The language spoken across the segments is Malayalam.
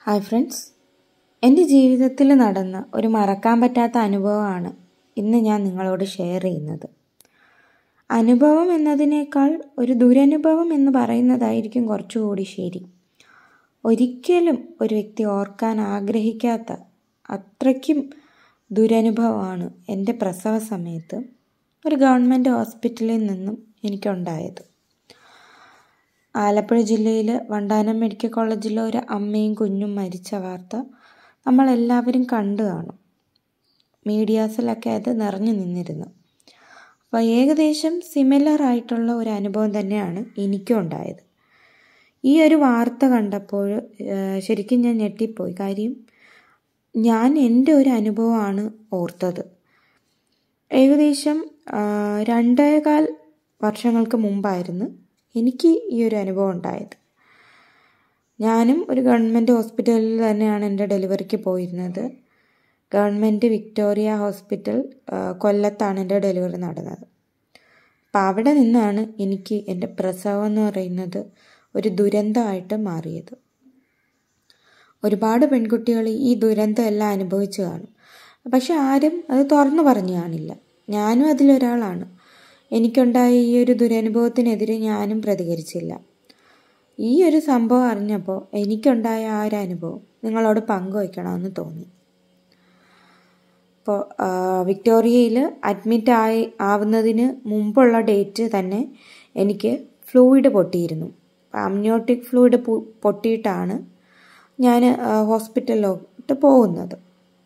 ഹായ് ഫ്രണ്ട്സ്, എൻ്റെ ജീവിതത്തിൽ നടന്ന ഒരു മറക്കാൻ പറ്റാത്ത അനുഭവമാണ് ഇന്ന് ഞാൻ നിങ്ങളോട് ഷെയർ ചെയ്യുന്നത്. അനുഭവം എന്നതിനേക്കാൾ ഒരു ദുരനുഭവം എന്ന് പറയുന്നതായിരിക്കും കുറച്ചുകൂടി ശരി. ഒരിക്കലും ഒരു വ്യക്തി ഓർക്കാൻ ആഗ്രഹിക്കാത്ത അത്രയ്ക്കും ദുരനുഭവമാണ് എൻ്റെ പ്രസവ സമയത്ത് ഒരു ഗവൺമെൻറ് ഹോസ്പിറ്റലിൽ നിന്നും എനിക്കുണ്ടായത്. ആലപ്പുഴ ജില്ലയിൽ വണ്ടാനം മെഡിക്കൽ കോളേജിലെ ഒരു അമ്മയും കുഞ്ഞും മരിച്ച വാർത്ത നമ്മളെല്ലാവരും കണ്ടു കാണും. മീഡിയാസിലൊക്കെ അത് നിറഞ്ഞു നിന്നിരുന്നു. അപ്പോൾ ഏകദേശം സിമിലർ ആയിട്ടുള്ള ഒരു അനുഭവം തന്നെയാണ് എനിക്കും ഉണ്ടായത്. ഈ ഒരു വാർത്ത കണ്ടപ്പോൾ ശരിക്കും ഞാൻ ഞെട്ടിപ്പോയി. കാര്യം ഞാൻ എൻ്റെ ഒരു അനുഭവമാണ് ഓർത്തത്. ഏകദേശം 2.25 വർഷങ്ങൾക്ക് മുമ്പായിരുന്നു എനിക്ക് ഈ ഒരു അനുഭവം ഉണ്ടായത്. ഞാനും ഒരു ഗവൺമെൻറ് ഹോസ്പിറ്റലിൽ തന്നെയാണ് എൻ്റെ ഡെലിവറിക്ക് പോയിരുന്നത്. ഗവൺമെൻറ് വിക്ടോറിയ ഹോസ്പിറ്റൽ കൊല്ലത്താണ് എൻ്റെ ഡെലിവറി നടന്നത്. അപ്പം അവിടെ നിന്നാണ് എനിക്ക് എൻ്റെ പ്രസവം എന്ന് പറയുന്നത് ഒരു ദുരന്തമായിട്ട് മാറിയത്. ഒരുപാട് പെൺകുട്ടികൾ ഈ ദുരന്തം എല്ലാം അനുഭവിച്ചു കാണും, പക്ഷെ ആരും അത് തുറന്നു പറഞ്ഞു കാണില്ല. ഞാനും അതിലൊരാളാണ്. എനിക്കുണ്ടായ ഈ ഒരു ദുരനുഭവത്തിനെതിരെ ഞാനും പ്രതികരിച്ചില്ല. ഈ ഒരു സംഭവം അറിഞ്ഞപ്പോൾ എനിക്കുണ്ടായ ആ ഒരു അനുഭവം നിങ്ങളോട് പങ്കുവയ്ക്കണമെന്ന് തോന്നി. ഇപ്പോൾ വിക്ടോറിയയിൽ അഡ്മിറ്റ് ആവുന്നതിന് മുമ്പുള്ള ഡേറ്റ് തന്നെ എനിക്ക് ഫ്ലൂയിഡ് പൊട്ടിയിരുന്നു. അമ്നിയോട്ടിക് ഫ്ലൂയിഡ് പൊട്ടിയിട്ടാണ് ഞാൻ ഹോസ്പിറ്റലിലോട്ട് പോകുന്നത്.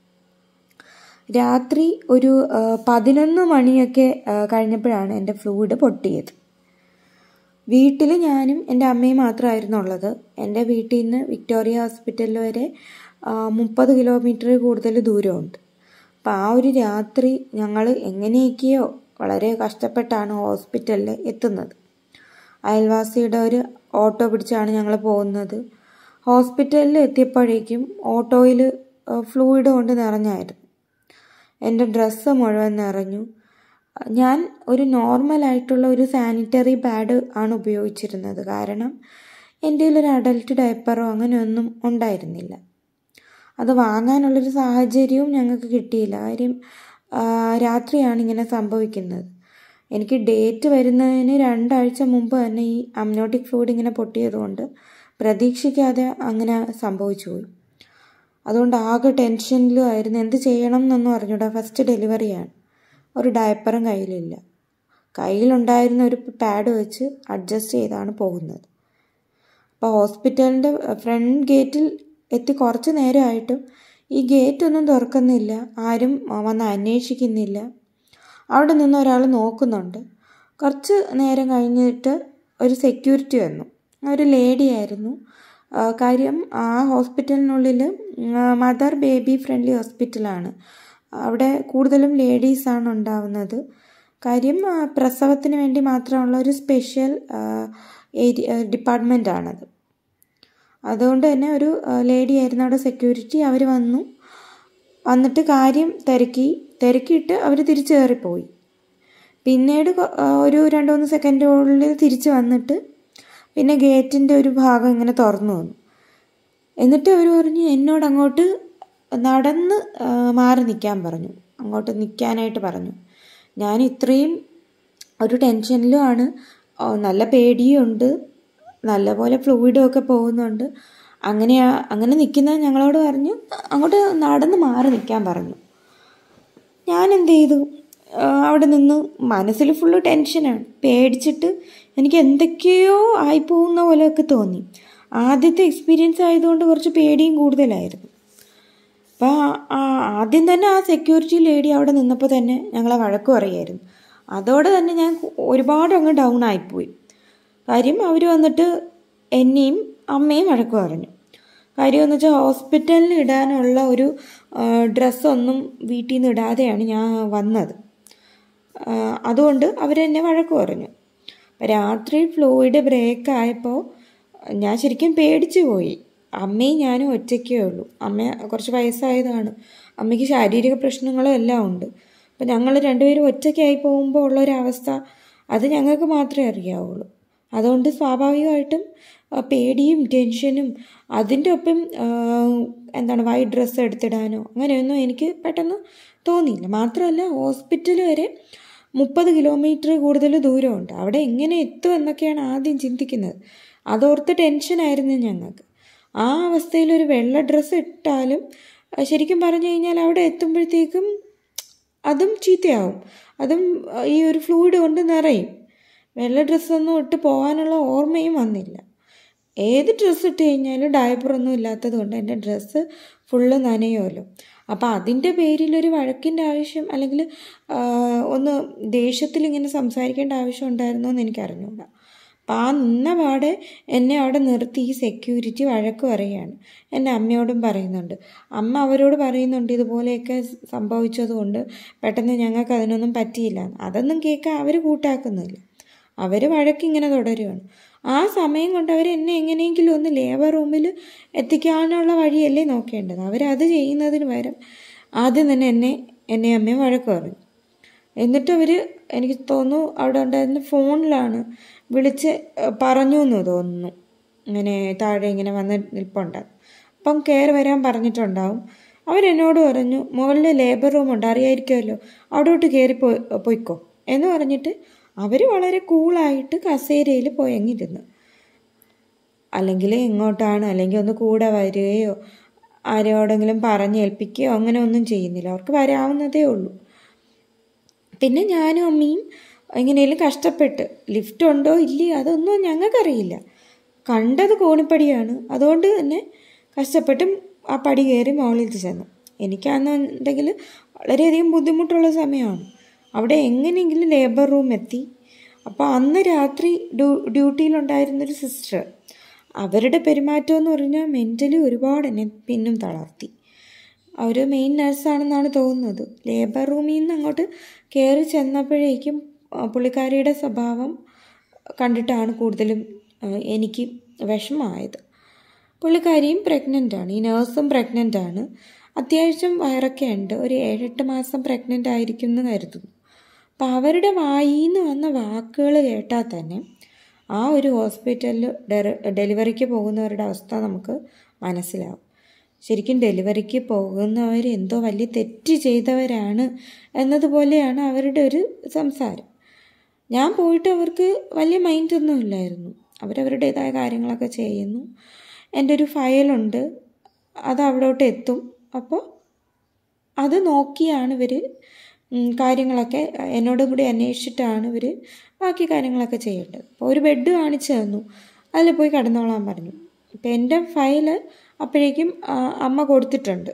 രാത്രി ഒരു 11 മണിയൊക്കെ കഴിഞ്ഞപ്പോഴാണ് എൻ്റെ ഫ്ലൂയിഡ് പൊട്ടിയത്. വീട്ടിൽ ഞാനും എൻ്റെ അമ്മയും മാത്രമായിരുന്നു ഉള്ളത്. എൻ്റെ വീട്ടിൽ നിന്ന് വിക്ടോറിയ ഹോസ്പിറ്റൽ വരെ 30 കിലോമീറ്റർ കൂടുതൽ ദൂരമുണ്ട്. അപ്പോൾ ആ ഒരു രാത്രി ഞങ്ങൾ എങ്ങനെയൊക്കെയോ വളരെ കഷ്ടപ്പെട്ടാണ് ഹോസ്പിറ്റലിൽ എത്തുന്നത്. അയൽവാസിയുടെ ഒരു ഓട്ടോ പിടിച്ചാണ് ഞങ്ങൾ പോകുന്നത്. ഹോസ്പിറ്റലിൽ എത്തിയപ്പോഴേക്കും ഓട്ടോയിൽ ഫ്ലൂയിഡ് കൊണ്ട് നിറഞ്ഞായിരുന്നു. എൻ്റെ ഡ്രസ്സ് മുഴുവൻ നിറഞ്ഞു. ഞാൻ ഒരു നോർമലായിട്ടുള്ള ഒരു സാനിറ്ററി പാഡ് ആണ് ഉപയോഗിച്ചിരുന്നത്. കാരണം എൻ്റെ ഒരു അഡൽട്ട് ഡയപ്പറോ അങ്ങനെയൊന്നും ഉണ്ടായിരുന്നില്ല. അത് വാങ്ങാനുള്ളൊരു സാഹചര്യവും ഞങ്ങൾക്ക് കിട്ടിയില്ല. കാര്യം രാത്രിയാണ് ഇങ്ങനെ സംഭവിക്കുന്നത്. എനിക്ക് ഡേറ്റ് വരുന്നതിന് 2 ആഴ്ച മുമ്പ് തന്നെ ഈ അമ്നിയോട്ടിക് ഫ്ലൂയിഡ് ഇങ്ങനെ പൊട്ടിയതുകൊണ്ട് പ്രതീക്ഷിക്കാതെ അങ്ങനെ സംഭവിച്ചു പോയി. അതുകൊണ്ട് ആകെ ടെൻഷനിലും ആയിരുന്നു. എന്ത് ചെയ്യണം എന്നൊന്നും അറിഞ്ഞൂടാ. ഫസ്റ്റ് ഡെലിവറിയാണ്. ഒരു ഡയപ്പറും കയ്യിലില്ല. കയ്യിലുണ്ടായിരുന്ന ഒരു പാഡ് വെച്ച് അഡ്ജസ്റ്റ് ചെയ്താണ് പോകുന്നത്. അപ്പോൾ ഹോസ്പിറ്റലിൻ്റെ ഫ്രണ്ട് ഗേറ്റിൽ എത്തി കുറച്ച് നേരമായിട്ടും ഈ ഗേറ്റൊന്നും തുറക്കുന്നില്ല. ആരും വന്ന് അന്വേഷിക്കുന്നില്ല. അവിടെ നിന്ന് ഒരാൾ നോക്കുന്നുണ്ട്. കുറച്ച് നേരം കഴിഞ്ഞിട്ട് ഒരു സെക്യൂരിറ്റി വന്നു. ഒരു ലേഡി ആയിരുന്നു. കാര്യം ആ ഹോസ്പിറ്റലിനുള്ളിൽ മദർ ബേബി ഫ്രണ്ട്ലി ഹോസ്പിറ്റലാണ്. അവിടെ കൂടുതലും ലേഡീസാണ് ഉണ്ടാവുന്നത്. കാര്യം പ്രസവത്തിന് വേണ്ടി മാത്രമുള്ള ഒരു സ്പെഷ്യൽ ഡിപ്പാർട്ട്മെൻറ്റാണത്. അതുകൊണ്ട് തന്നെ ഒരു ലേഡി ആയിരുന്നു അവിടെ സെക്യൂരിറ്റി. അവർ വന്നിട്ട് കാര്യം തിരക്കിയിട്ട് അവർ തിരിച്ചു കയറിപ്പോയി. പിന്നീട് ഒരു 2-3 സെക്കൻഡുള്ളിൽ തിരിച്ച് വന്നിട്ട് പിന്നെ ഗേറ്റിൻ്റെ ഒരു ഭാഗം ഇങ്ങനെ തുറന്നു വന്നു. എന്നിട്ട് അവർ പറഞ്ഞു എന്നോട് അങ്ങോട്ട് നടന്ന് മാറി നിൽക്കാൻ പറഞ്ഞു. അങ്ങോട്ട് നിൽക്കാനായിട്ട് പറഞ്ഞു. ഞാൻ ഇത്രയും ഒരു ടെൻഷനിലുമാണ്. നല്ല പേടിയും ഉണ്ട്. നല്ലപോലെ ഫ്ലൂയിഡും ഒക്കെ പോകുന്നുണ്ട്. അങ്ങനെ നിൽക്കുന്ന ഞങ്ങളോട് പറഞ്ഞു അങ്ങോട്ട് നടന്ന് മാറി നിൽക്കാൻ പറഞ്ഞു. ഞാൻ എന്ത് ചെയ്തു? അവിടെ നിന്ന് മനസ്സിൽ ഫുള്ള് ടെൻഷനാണ്. പേടിച്ചിട്ട് എനിക്ക് എന്തൊക്കെയോ ആയിപ്പോകുന്ന പോലെയൊക്കെ തോന്നി. ആദ്യത്തെ എക്സ്പീരിയൻസ് ആയതുകൊണ്ട് കുറച്ച് പേടിയും കൂടുതലായിരുന്നു. അപ്പോൾ ആദ്യം തന്നെ ആ സെക്യൂരിറ്റി ലേഡി അവിടെ നിന്നപ്പോൾ തന്നെ ഞങ്ങളെ വഴക്ക് പറയുമായിരുന്നു. അതോടെ തന്നെ ഞാൻ ഒരുപാട് അങ്ങ് ഡൗൺ ആയിപ്പോയി. കാര്യം അവർ വന്നിട്ട് എന്നെയും അമ്മയും വഴക്ക് പറഞ്ഞു. കാര്യം എന്ന് വെച്ചാൽ ഹോസ്പിറ്റലിൽ ഇടാനുള്ള ഒരു ഡ്രസ്സൊന്നും വീട്ടിൽ നിന്ന് ഇടാതെയാണ് ഞാൻ വന്നത്. അതുകൊണ്ട് അവരെന്നെ വഴക്ക് പറഞ്ഞു. രാത്രി ഫ്ലൂയിഡ് ബ്രേക്ക് ആയപ്പോൾ ഞാൻ ശരിക്കും പേടിച്ചു പോയി. അമ്മയും ഞാനും ഒറ്റയ്ക്കേ ഉള്ളൂ. അമ്മ കുറച്ച് വയസ്സായതാണ്. അമ്മയ്ക്ക് ശാരീരിക പ്രശ്നങ്ങളും എല്ലാം ഉണ്ട്. അപ്പം ഞങ്ങൾ 2 പേരും ഒറ്റയ്ക്കായി പോകുമ്പോൾ ഉള്ളൊരവസ്ഥ അത് ഞങ്ങൾക്ക് മാത്രമേ അറിയാവുള്ളൂ. അതുകൊണ്ട് സ്വാഭാവികമായിട്ടും പേടിയും ടെൻഷനും അതിൻ്റെ ഒപ്പം വൈറ്റ് ഡ്രസ്സ് എടുത്തിടാനോ അങ്ങനെയൊന്നും എനിക്ക് പെട്ടെന്ന് തോന്നിയില്ല. മാത്രമല്ല ഹോസ്പിറ്റൽ വരെ 30 കിലോമീറ്റർ കൂടുതൽ ദൂരമുണ്ട്. അവിടെ എങ്ങനെ എത്തും എന്നൊക്കെയാണ് ആദ്യം ചിന്തിക്കുന്നത്. അതോർത്ത് ടെൻഷനായിരുന്നു ഞങ്ങൾക്ക്. ആ അവസ്ഥയിൽ ഒരു വെള്ള ഡ്രസ്സ് ഇട്ടാലും ശരിക്കും പറഞ്ഞു കഴിഞ്ഞാൽ അവിടെ എത്തുമ്പോഴത്തേക്കും അതും ചീത്തയാവും, അതും ഈ ഒരു ഫ്ലൂയിഡ് കൊണ്ട് നിറയും. വെള്ള ഡ്രസ്സൊന്നും ഇട്ട് പോകാനുള്ള ഓർമ്മയും വന്നില്ല. ഏത് ഡ്രസ്സ് ഇട്ട് കഴിഞ്ഞാലും ഡയപ്പറൊന്നും ഇല്ലാത്തത് കൊണ്ട് എൻ്റെ ഡ്രസ്സ് ഫുള്ള് നനയുമല്ലോ. അപ്പോൾ അതിൻ്റെ പേരിലൊരു വഴക്കിൻ്റെ ആവശ്യം അല്ലെങ്കിൽ ഒന്ന് ദേഷ്യത്തിൽ ഇങ്ങനെ സംസാരിക്കേണ്ട ആവശ്യം ഉണ്ടായിരുന്നോ എന്ന് എനിക്കറിഞ്ഞൂടാ. അപ്പം ആ നിന്ന പാടെ എന്നെ അവിടെ നിർത്തി ഈ സെക്യൂരിറ്റി വഴക്ക് പറയുകയാണ്. എൻ്റെ അമ്മയോടും പറയുന്നുണ്ട്. അമ്മ അവരോട് പറയുന്നുണ്ട് ഇതുപോലെയൊക്കെ സംഭവിച്ചതുകൊണ്ട് പെട്ടെന്ന് ഞങ്ങൾക്ക് അതിനൊന്നും പറ്റിയില്ല. അതൊന്നും കേൾക്കാൻ അവർ കൂട്ടാക്കുന്നില്ല. അവർ വഴക്കിങ്ങനെ തുടരുകയാണ്. ആ സമയം കൊണ്ട് അവർ എന്നെ എങ്ങനെയെങ്കിലും ഒന്ന് ലേബർ റൂമിൽ എത്തിക്കാനുള്ള വഴിയല്ലേ നോക്കേണ്ടത്. അവരത് ചെയ്യുന്നതിന് പകരം ആദ്യം തന്നെ എന്നെ അമ്മയും വഴക്ക് പറഞ്ഞു. എന്നിട്ട് അവർ, എനിക്ക് തോന്നുന്നു അവിടെ ഉണ്ടായിരുന്ന ഫോണിലാണ് വിളിച്ച് പറഞ്ഞു എന്ന് തോന്നുന്നു, ഇങ്ങനെ താഴെ ഇങ്ങനെ വന്ന് നിൽപ്പുണ്ടാകും. അപ്പം കയറി വരാൻ പറഞ്ഞിട്ടുണ്ടാവും. അവരെന്നോട് പറഞ്ഞു മുകളിൽ ലേബർ റൂമുണ്ട്, അറിയായിരിക്കുമല്ലോ, അവിടോട്ട് കയറി പോയിക്കോ എന്ന് പറഞ്ഞിട്ട് അവർ വളരെ കൂളായിട്ട് കസേരയിൽ പോയങ്ങിരുന്നു. അല്ലെങ്കിൽ എങ്ങോട്ടാണ്, അല്ലെങ്കിൽ ഒന്ന് കൂടെ വരികയോ ആരോടെങ്കിലും പറഞ്ഞേൽപ്പിക്കുകയോ അങ്ങനെ ഒന്നും ചെയ്യുന്നില്ല. അവർക്ക് വരാവുന്നതേ ഉള്ളൂ. പിന്നെ ഞാനും അമ്മയും എങ്ങനെയും കഷ്ടപ്പെട്ട്, ലിഫ്റ്റ് ഉണ്ടോ ഇല്ലയോ അതൊന്നും ഞങ്ങൾക്കറിയില്ല, കണ്ടത് കോണിപ്പടിയാണ്, അതുകൊണ്ട് തന്നെ കഷ്ടപ്പെട്ടും ആ പടി കയറി മുകളിൽ ചെന്നു. എനിക്കാണെന്നുണ്ടെങ്കിൽ വളരെയധികം ബുദ്ധിമുട്ടുള്ള സമയമാണ്. അവിടെ എങ്ങനെയെങ്കിലും ലേബർ റൂം എത്തി. അപ്പോൾ അന്ന് രാത്രി ഡ്യൂട്ടിയിലുണ്ടായിരുന്നൊരു സിസ്റ്റർ, അവരുടെ പെരുമാറ്റം എന്ന് പറഞ്ഞാൽ മെൻ്റലി ഒരുപാട് എന്നെ പിന്നും തളർത്തി. അവർ മെയിൻ നഴ്സാണെന്നാണ് തോന്നുന്നത്. ലേബർ റൂമിൽ നിന്ന് അങ്ങോട്ട് കയറി ചെന്നപ്പോഴേക്കും പുള്ളിക്കാരിയുടെ സ്വഭാവം കണ്ടിട്ടാണ് കൂടുതലും എനിക്ക് വിഷമമായത്. പുള്ളിക്കാരിയും പ്രഗ്നൻ്റാണ്, ഈ നേഴ്സും പ്രഗ്നൻ്റാണ്. അത്യാവശ്യം വയറൊക്കെ ഉണ്ട്. ഒരു 7-8 മാസം പ്രഗ്നൻ്റ് ആയിരിക്കും എന്ന് കരുതുന്നു. അപ്പം അവരുടെ വായിൽ നിന്ന് വന്ന വാക്കുകൾ കേട്ടാൽ തന്നെ ആ ഒരു ഹോസ്പിറ്റലിൽ ഡെലിവറിക്ക് പോകുന്നവരുടെ അവസ്ഥ നമുക്ക് മനസ്സിലാവും. ശരിക്കും ഡെലിവറിക്ക് പോകുന്നവർ എന്തോ വലിയ തെറ്റ് ചെയ്തവരാണ് എന്നതുപോലെയാണ് അവരുടെ ഒരു സംസാരം. ഞാൻ പോയിട്ട് അവർക്ക് വലിയ മൈൻഡൊന്നും ഇല്ലായിരുന്നു. അവരവരുടേതായ കാര്യങ്ങളൊക്കെ ചെയ്യുന്നു. എൻ്റെ ഒരു ഫയലുണ്ട്, അത് അവിടോട്ട് എത്തും. അപ്പോൾ അത് നോക്കിയാണ് ഇവർ കാര്യങ്ങളൊക്കെ എന്നോടും കൂടി അന്വേഷിച്ചിട്ടാണ് ഇവർ ബാക്കി കാര്യങ്ങളൊക്കെ ചെയ്യേണ്ടത്. അപ്പോൾ ഒരു ബെഡ് കാണിച്ചു തന്നു, അതിൽ പോയി കിടന്നോളാൻ പറഞ്ഞു. ഇപ്പം എൻ്റെ ഫയൽ അപ്പോഴേക്കും അമ്മ കൊടുത്തിട്ടുണ്ട്.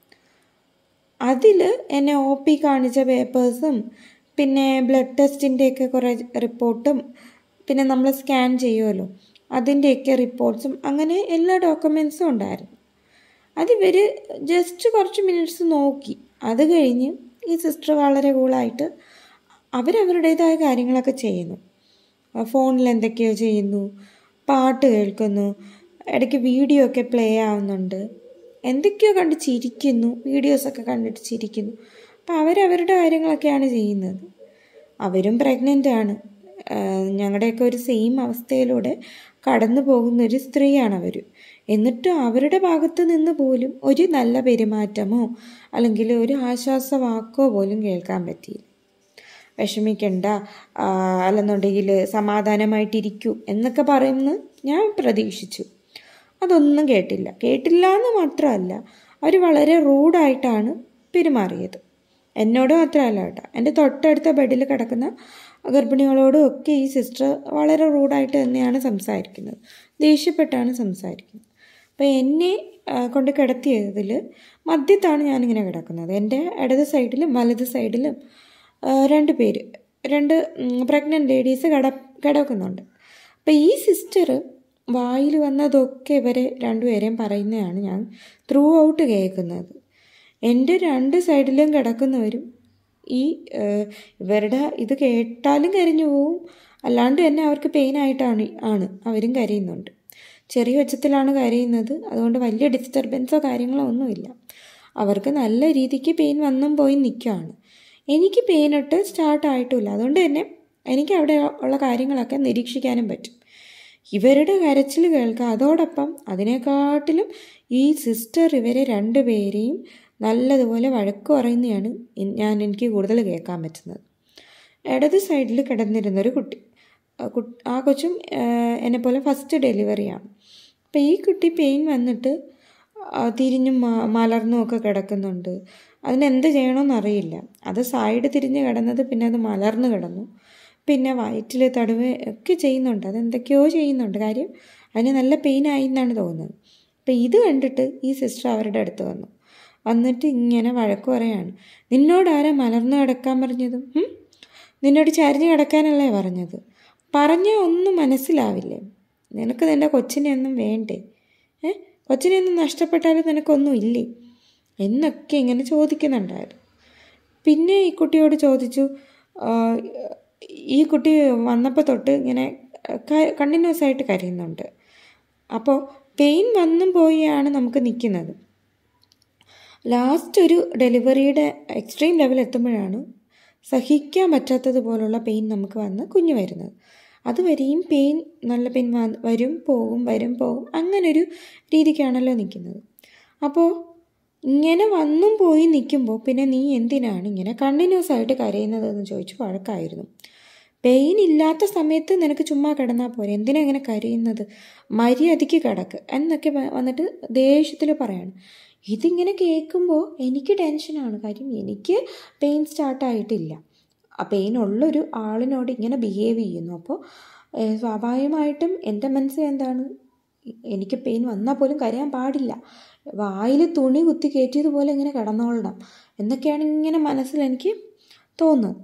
അതിൽ എന്നെ OP കാണിച്ച പേപ്പേഴ്സും പിന്നെ ബ്ലഡ് ടെസ്റ്റിൻ്റെയൊക്കെ കുറേ റിപ്പോർട്ടും പിന്നെ നമ്മൾ സ്കാൻ ചെയ്യുമല്ലോ അതിൻ്റെയൊക്കെ റിപ്പോർട്ട്സും അങ്ങനെ എല്ലാ ഡോക്യുമെൻറ്റ്സും ഉണ്ടായിരുന്നു. അതിവർ ജസ്റ്റ് കുറച്ച് മിനിറ്റ്സ് നോക്കി. അത് കഴിഞ്ഞ് ഈ സിസ്റ്റർ വളരെ കൂളായിട്ട് അവരവരുടേതായ കാര്യങ്ങളൊക്കെ ചെയ്യുന്നു. ഫോണിൽ എന്തൊക്കെയോ ചെയ്യുന്നു, പാട്ട് കേൾക്കുന്നു, ഇടയ്ക്ക് വീഡിയോ ഒക്കെ പ്ലേ ആവുന്നുണ്ട്, എന്തൊക്കെയോ കണ്ട് ചിരിക്കുന്നു, വീഡിയോസൊക്കെ കണ്ടിട്ട് ചിരിക്കുന്നു. അപ്പോൾ അവരവരുടെ കാര്യങ്ങളൊക്കെയാണ് ചെയ്യുന്നത്. അവരും പ്രഗ്നൻ്റാണ്. ഞങ്ങളുടെയൊക്കെ ഒരു സെയിം അവസ്ഥയിലൂടെ കടന്നു പോകുന്നൊരു സ്ത്രീയാണ് അവർ. എന്നിട്ട് അവരുടെ ഭാഗത്ത് നിന്ന് പോലും ഒരു നല്ല പെരുമാറ്റമോ അല്ലെങ്കിൽ ഒരു ആശ്വാസവാക്കോ പോലും കേൾക്കാൻ പറ്റിയില്ല. വിഷമിക്കണ്ട, അല്ലെന്നുണ്ടെങ്കിൽ സമാധാനമായിട്ടിരിക്കൂ എന്നൊക്കെ പറയുമെന്ന് ഞാൻ പ്രതീക്ഷിച്ചു. അതൊന്നും കേട്ടില്ല എന്ന് മാത്രമല്ല, അവർ വളരെ റൂഡായിട്ടാണ് പെരുമാറിയത്. എന്നോട് മാത്രമല്ല കേട്ടോ, എൻ്റെ തൊട്ടടുത്ത ബെഡിൽ കിടക്കുന്ന ഗർഭിണികളോടും ഒക്കെ ഈ സിസ്റ്റർ വളരെ റൂഡായിട്ട് തന്നെയാണ് സംസാരിക്കുന്നത്, ദേഷ്യപ്പെട്ടാണ് സംസാരിക്കുന്നത്. അപ്പോൾ എന്നെ കൊണ്ട് കിടത്തിയതിൽ മധ്യത്താണ് ഞാനിങ്ങനെ കിടക്കുന്നത്. എൻ്റെ ഇടത് സൈഡിലും വലത് സൈഡിലും 2 പേര്, 2 പ്രഗ്നൻ്റ് ലേഡീസ് കിടക്കുന്നുണ്ട്. അപ്പോൾ ഈ സിസ്റ്റർ വായിൽ വന്നതൊക്കെ ഇവരെ 2 പേരെയും പറയുന്നതാണ് ഞാൻ ത്രൂ ഔട്ട് കേൾക്കുന്നത്. എൻ്റെ 2 സൈഡിലും കിടക്കുന്നവരും ഈ ഇവരുടെ ഇത് കേട്ടാലും കരഞ്ഞു പോവും, അല്ലാണ്ട് തന്നെ അവർക്ക് പെയിനായിട്ടാണ് അവരും കരയുന്നുണ്ട്. ചെറിയ ഒച്ചത്തിലാണ് കരയുന്നത്. അതുകൊണ്ട് വലിയ ഡിസ്റ്റർബൻസോ കാര്യങ്ങളോ ഒന്നുമില്ല. അവർക്ക് നല്ല രീതിക്ക് പെയിൻ വന്നും പോയി നിൽക്കുകയാണ്. എനിക്ക് പെയിനിട്ട് സ്റ്റാർട്ടായിട്ടുമില്ല. അതുകൊണ്ട് തന്നെ എനിക്ക് അവിടെ ഉള്ള കാര്യങ്ങളൊക്കെ നിരീക്ഷിക്കാനും പറ്റും. ഇവരുടെ കരച്ചിൽ കേൾക്കുക. അതോടൊപ്പം അതിനെക്കാട്ടിലും ഈ സിസ്റ്റർ ഇവരെ രണ്ടുപേരെയും നല്ലതുപോലെ വഴക്ക് പറയുന്നതാണ് എനിക്ക് കൂടുതൽ കേൾക്കാൻ പറ്റുന്നത്. ഇടത് സൈഡിൽ കിടന്നിരുന്നൊരു കുട്ടി, ആ കൊച്ചും എന്നെപ്പോലെ ഫസ്റ്റ് ഡെലിവറിയാണ്. അപ്പോൾ ഈ കുട്ടി പെയിൻ വന്നിട്ട് തിരിഞ്ഞും മലർന്നും ഒക്കെ കിടക്കുന്നുണ്ട്. അതിനെന്ത് ചെയ്യണമെന്നറിയില്ല. അത് സൈഡ് തിരിഞ്ഞ് കിടന്നത്, പിന്നെ അത് മലർന്ന് കിടന്നു, പിന്നെ വയറ്റിൽ തടവ് ഒക്കെ ചെയ്യുന്നുണ്ട്. അതെന്തൊക്കെയോ ചെയ്യുന്നുണ്ട്. കാര്യം അതിന് നല്ല പെയിനായി എന്നാണ് തോന്നുന്നത്. അപ്പോൾ ഇത് കണ്ടിട്ട് ഈ സിസ്റ്റർ അവരുടെ അടുത്ത് വന്നിട്ട് ഇങ്ങനെ വഴക്ക് പറയാണ്. നിന്നോട് ആരാ മലർന്ന് കിടക്കാൻ പറഞ്ഞതും? നിന്നോട് ചരിഞ്ഞ് കിടക്കാനല്ലേ പറഞ്ഞത്? പറഞ്ഞാൽ ഒന്നും മനസ്സിലാവില്ലേ? നിനക്ക് നിൻ്റെ കൊച്ചിനെ ഒന്നും വേണ്ടേ? കൊച്ചിനെ ഒന്നും നഷ്ടപ്പെട്ടാലും നിനക്കൊന്നും ഇല്ലേ എന്നൊക്കെ ഇങ്ങനെ ചോദിക്കുന്നുണ്ടായിരുന്നു. പിന്നെ ഈ കുട്ടിയോട് ചോദിച്ചു. ഈ കുട്ടി വന്നപ്പോൾ തൊട്ട് ഇങ്ങനെ കണ്ടിന്യൂസ് ആയിട്ട് കരയുന്നുണ്ട്. അപ്പോൾ പെയിൻ വന്നും പോയാണ് നമുക്ക് നിൽക്കുന്നത്. ലാസ്റ്റ് ഒരു ഡെലിവറിയുടെ എക്സ്ട്രീം ലെവൽ എത്തുമ്പോഴാണ് സഹിക്കാൻ പറ്റാത്തതുപോലുള്ള പെയിൻ നമുക്ക് വന്ന് കുഞ്ഞ് വരുന്നത്. അതുവരെയും പെയിൻ, നല്ല പെയിൻ വരും പോകും അങ്ങനൊരു രീതിക്കാണല്ലോ നിൽക്കുന്നത്. അപ്പോൾ ഇങ്ങനെ വന്നും പോയി നിൽക്കുമ്പോൾ പിന്നെ നീ എന്തിനാണ് ഇങ്ങനെ കണ്ടിന്യൂസ് ആയിട്ട് കരയുന്നതെന്ന് ചോദിച്ച് വഴക്കായിരുന്നു. പെയിൻ ഇല്ലാത്ത സമയത്ത് നിനക്ക് ചുമ്മാ കിടന്നാൽ പോരെ, എന്തിനാ ഇങ്ങനെ കരയുന്നത്? മര്യാദയ്ക്ക് കിടക്ക് എന്നൊക്കെ വന്നിട്ട് ദേഷ്യത്തിൽ പറയാണ്. ഇതിങ്ങനെ കേൾക്കുമ്പോൾ എനിക്ക് ടെൻഷനാണ്. കാര്യം എനിക്ക് പെയിൻ സ്റ്റാർട്ടായിട്ടില്ല. ആ പെയിൻ ഉള്ളൊരു ആളിനോട് ഇങ്ങനെ ബിഹേവ് ചെയ്യുന്നു. അപ്പോൾ സ്വാഭാവികമായിട്ടും എൻ്റെ മനസ്സിൽ എന്താണ്, എനിക്ക് പെയിൻ വന്നാൽ പോലും കരയാൻ പാടില്ല, വായിൽ തുണി കുത്തി കയറ്റിയതുപോലെ ഇങ്ങനെ കിടന്നോളണം എന്നൊക്കെയാണ് ഇങ്ങനെ മനസ്സിൽ എനിക്ക് തോന്നുന്നത്.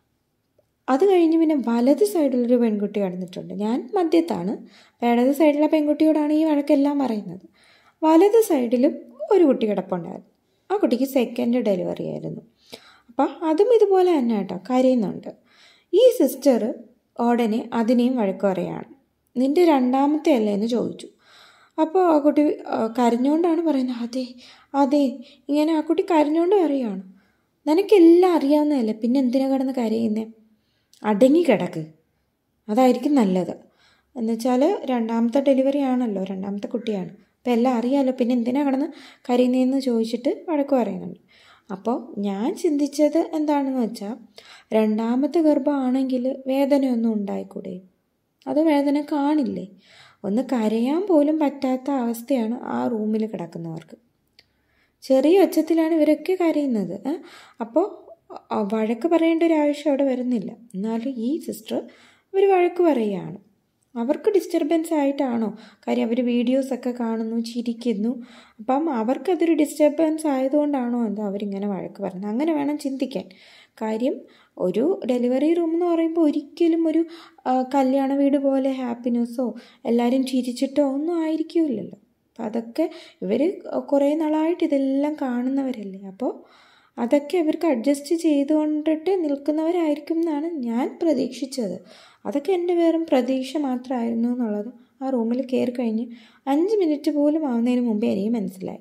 അത് കഴിഞ്ഞ് പിന്നെ വലത് സൈഡിലൊരു പെൺകുട്ടി കിടന്നിട്ടുണ്ട്. ഞാൻ മധ്യത്താണ്. ഇടത് സൈഡിലെ പെൺകുട്ടിയോടാണ് ഈ വഴക്കെല്ലാം പറയുന്നത്. വലത് സൈഡിലും ഒരു കുട്ടി കിടപ്പുണ്ടായിരുന്നു. ആ കുട്ടിക്ക് സെക്കൻഡ് ഡെലിവറി ആയിരുന്നു. അപ്പം അതും ഇതുപോലെ തന്നെ കേട്ടോ, കരയുന്നുണ്ട്. ഈ സിസ്റ്റർ ഉടനെ അതിനെയും വഴക്ക് പറയുകയാണ്. നിൻ്റെ രണ്ടാമത്തെ അല്ലേ എന്ന് ചോദിച്ചു. അപ്പോൾ ആ കുട്ടി കരഞ്ഞുകൊണ്ടാണ് പറയുന്നത്. അതെ ഇങ്ങനെ ആ കുട്ടി കരഞ്ഞുകൊണ്ട് പറയുകയാണ്. നിനക്കെല്ലാം അറിയാവുന്നതല്ലേ, പിന്നെ എന്തിനാ കിടന്ന് കരയുന്നേ? അടങ്ങി കിടക്ക്, അതായിരിക്കും നല്ലത്. എന്നുവെച്ചാൽ രണ്ടാമത്തെ ഡെലിവറി ആണല്ലോ, രണ്ടാമത്തെ കുട്ടിയാണ്, അപ്പോൾ എല്ലാം അറിയാമല്ലോ, പിന്നെ എന്തിനാ കിടന്ന് കരയുന്നതെന്ന് ചോദിച്ചിട്ട് വഴക്ക് പറയുന്നുണ്ട്. അപ്പോൾ ഞാൻ ചിന്തിച്ചത് എന്താണെന്ന് വെച്ചാൽ, രണ്ടാമത്തെ ഗർഭമാണെങ്കിൽ വേദനയൊന്നും ഉണ്ടായിക്കൂടെ? അത് വേദന കാണില്ലേ? ഒന്ന് കരയാൻ പോലും പറ്റാത്ത അവസ്ഥയാണ് ആ റൂമിൽ കിടക്കുന്നവർക്ക്. ചെറിയ ഒച്ചത്തിലാണ് ഇവരൊക്കെ കരയുന്നത്. അപ്പോൾ വഴക്ക് പറയേണ്ട ഒരു ആവശ്യം അവിടെ വരുന്നില്ല. എന്നാലും ഈ സിസ്റ്റർ അവർ വഴക്ക് പറയുകയാണ്. അവർക്ക് ഡിസ്റ്റർബൻസ് ആയിട്ടാണോ? കാര്യം അവർ വീഡിയോസൊക്കെ കാണുന്നു, ചിരിക്കുന്നു. അപ്പം അവർക്കതൊരു ഡിസ്റ്റർബൻസ് ആയതുകൊണ്ടാണോ എന്തോ അവരിങ്ങനെ വഴക്ക് പറയുന്നത്? അങ്ങനെ വേണം ചിന്തിക്കാൻ. കാര്യം ഒരു ഡെലിവറി റൂം എന്ന് പറയുമ്പോൾ ഒരിക്കലും ഒരു കല്യാണ വീട് പോലെ ഹാപ്പിനെസ്സോ എല്ലാവരും ചിരിച്ചിട്ടോ ഒന്നും ആയിരിക്കില്ലല്ലോ. അപ്പം അതൊക്കെ ഇവർ കുറേ നാളായിട്ട് ഇതെല്ലാം കാണുന്നവരല്ലേ. അപ്പോൾ അതൊക്കെ ഇവർക്ക് അഡ്ജസ്റ്റ് ചെയ്തുകൊണ്ടിട്ട് നിൽക്കുന്നവരായിരിക്കും എന്നാണ് ഞാൻ പ്രതീക്ഷിച്ചത്. അതൊക്കെ എൻ്റെ വെറും പ്രതീക്ഷ മാത്രമായിരുന്നു എന്നുള്ളത് ആ റൂമിൽ കയറി കഴിഞ്ഞ് 5 മിനിറ്റ് പോലും ആവുന്നതിന് മുമ്പേ എനിക്ക് മനസ്സിലായി.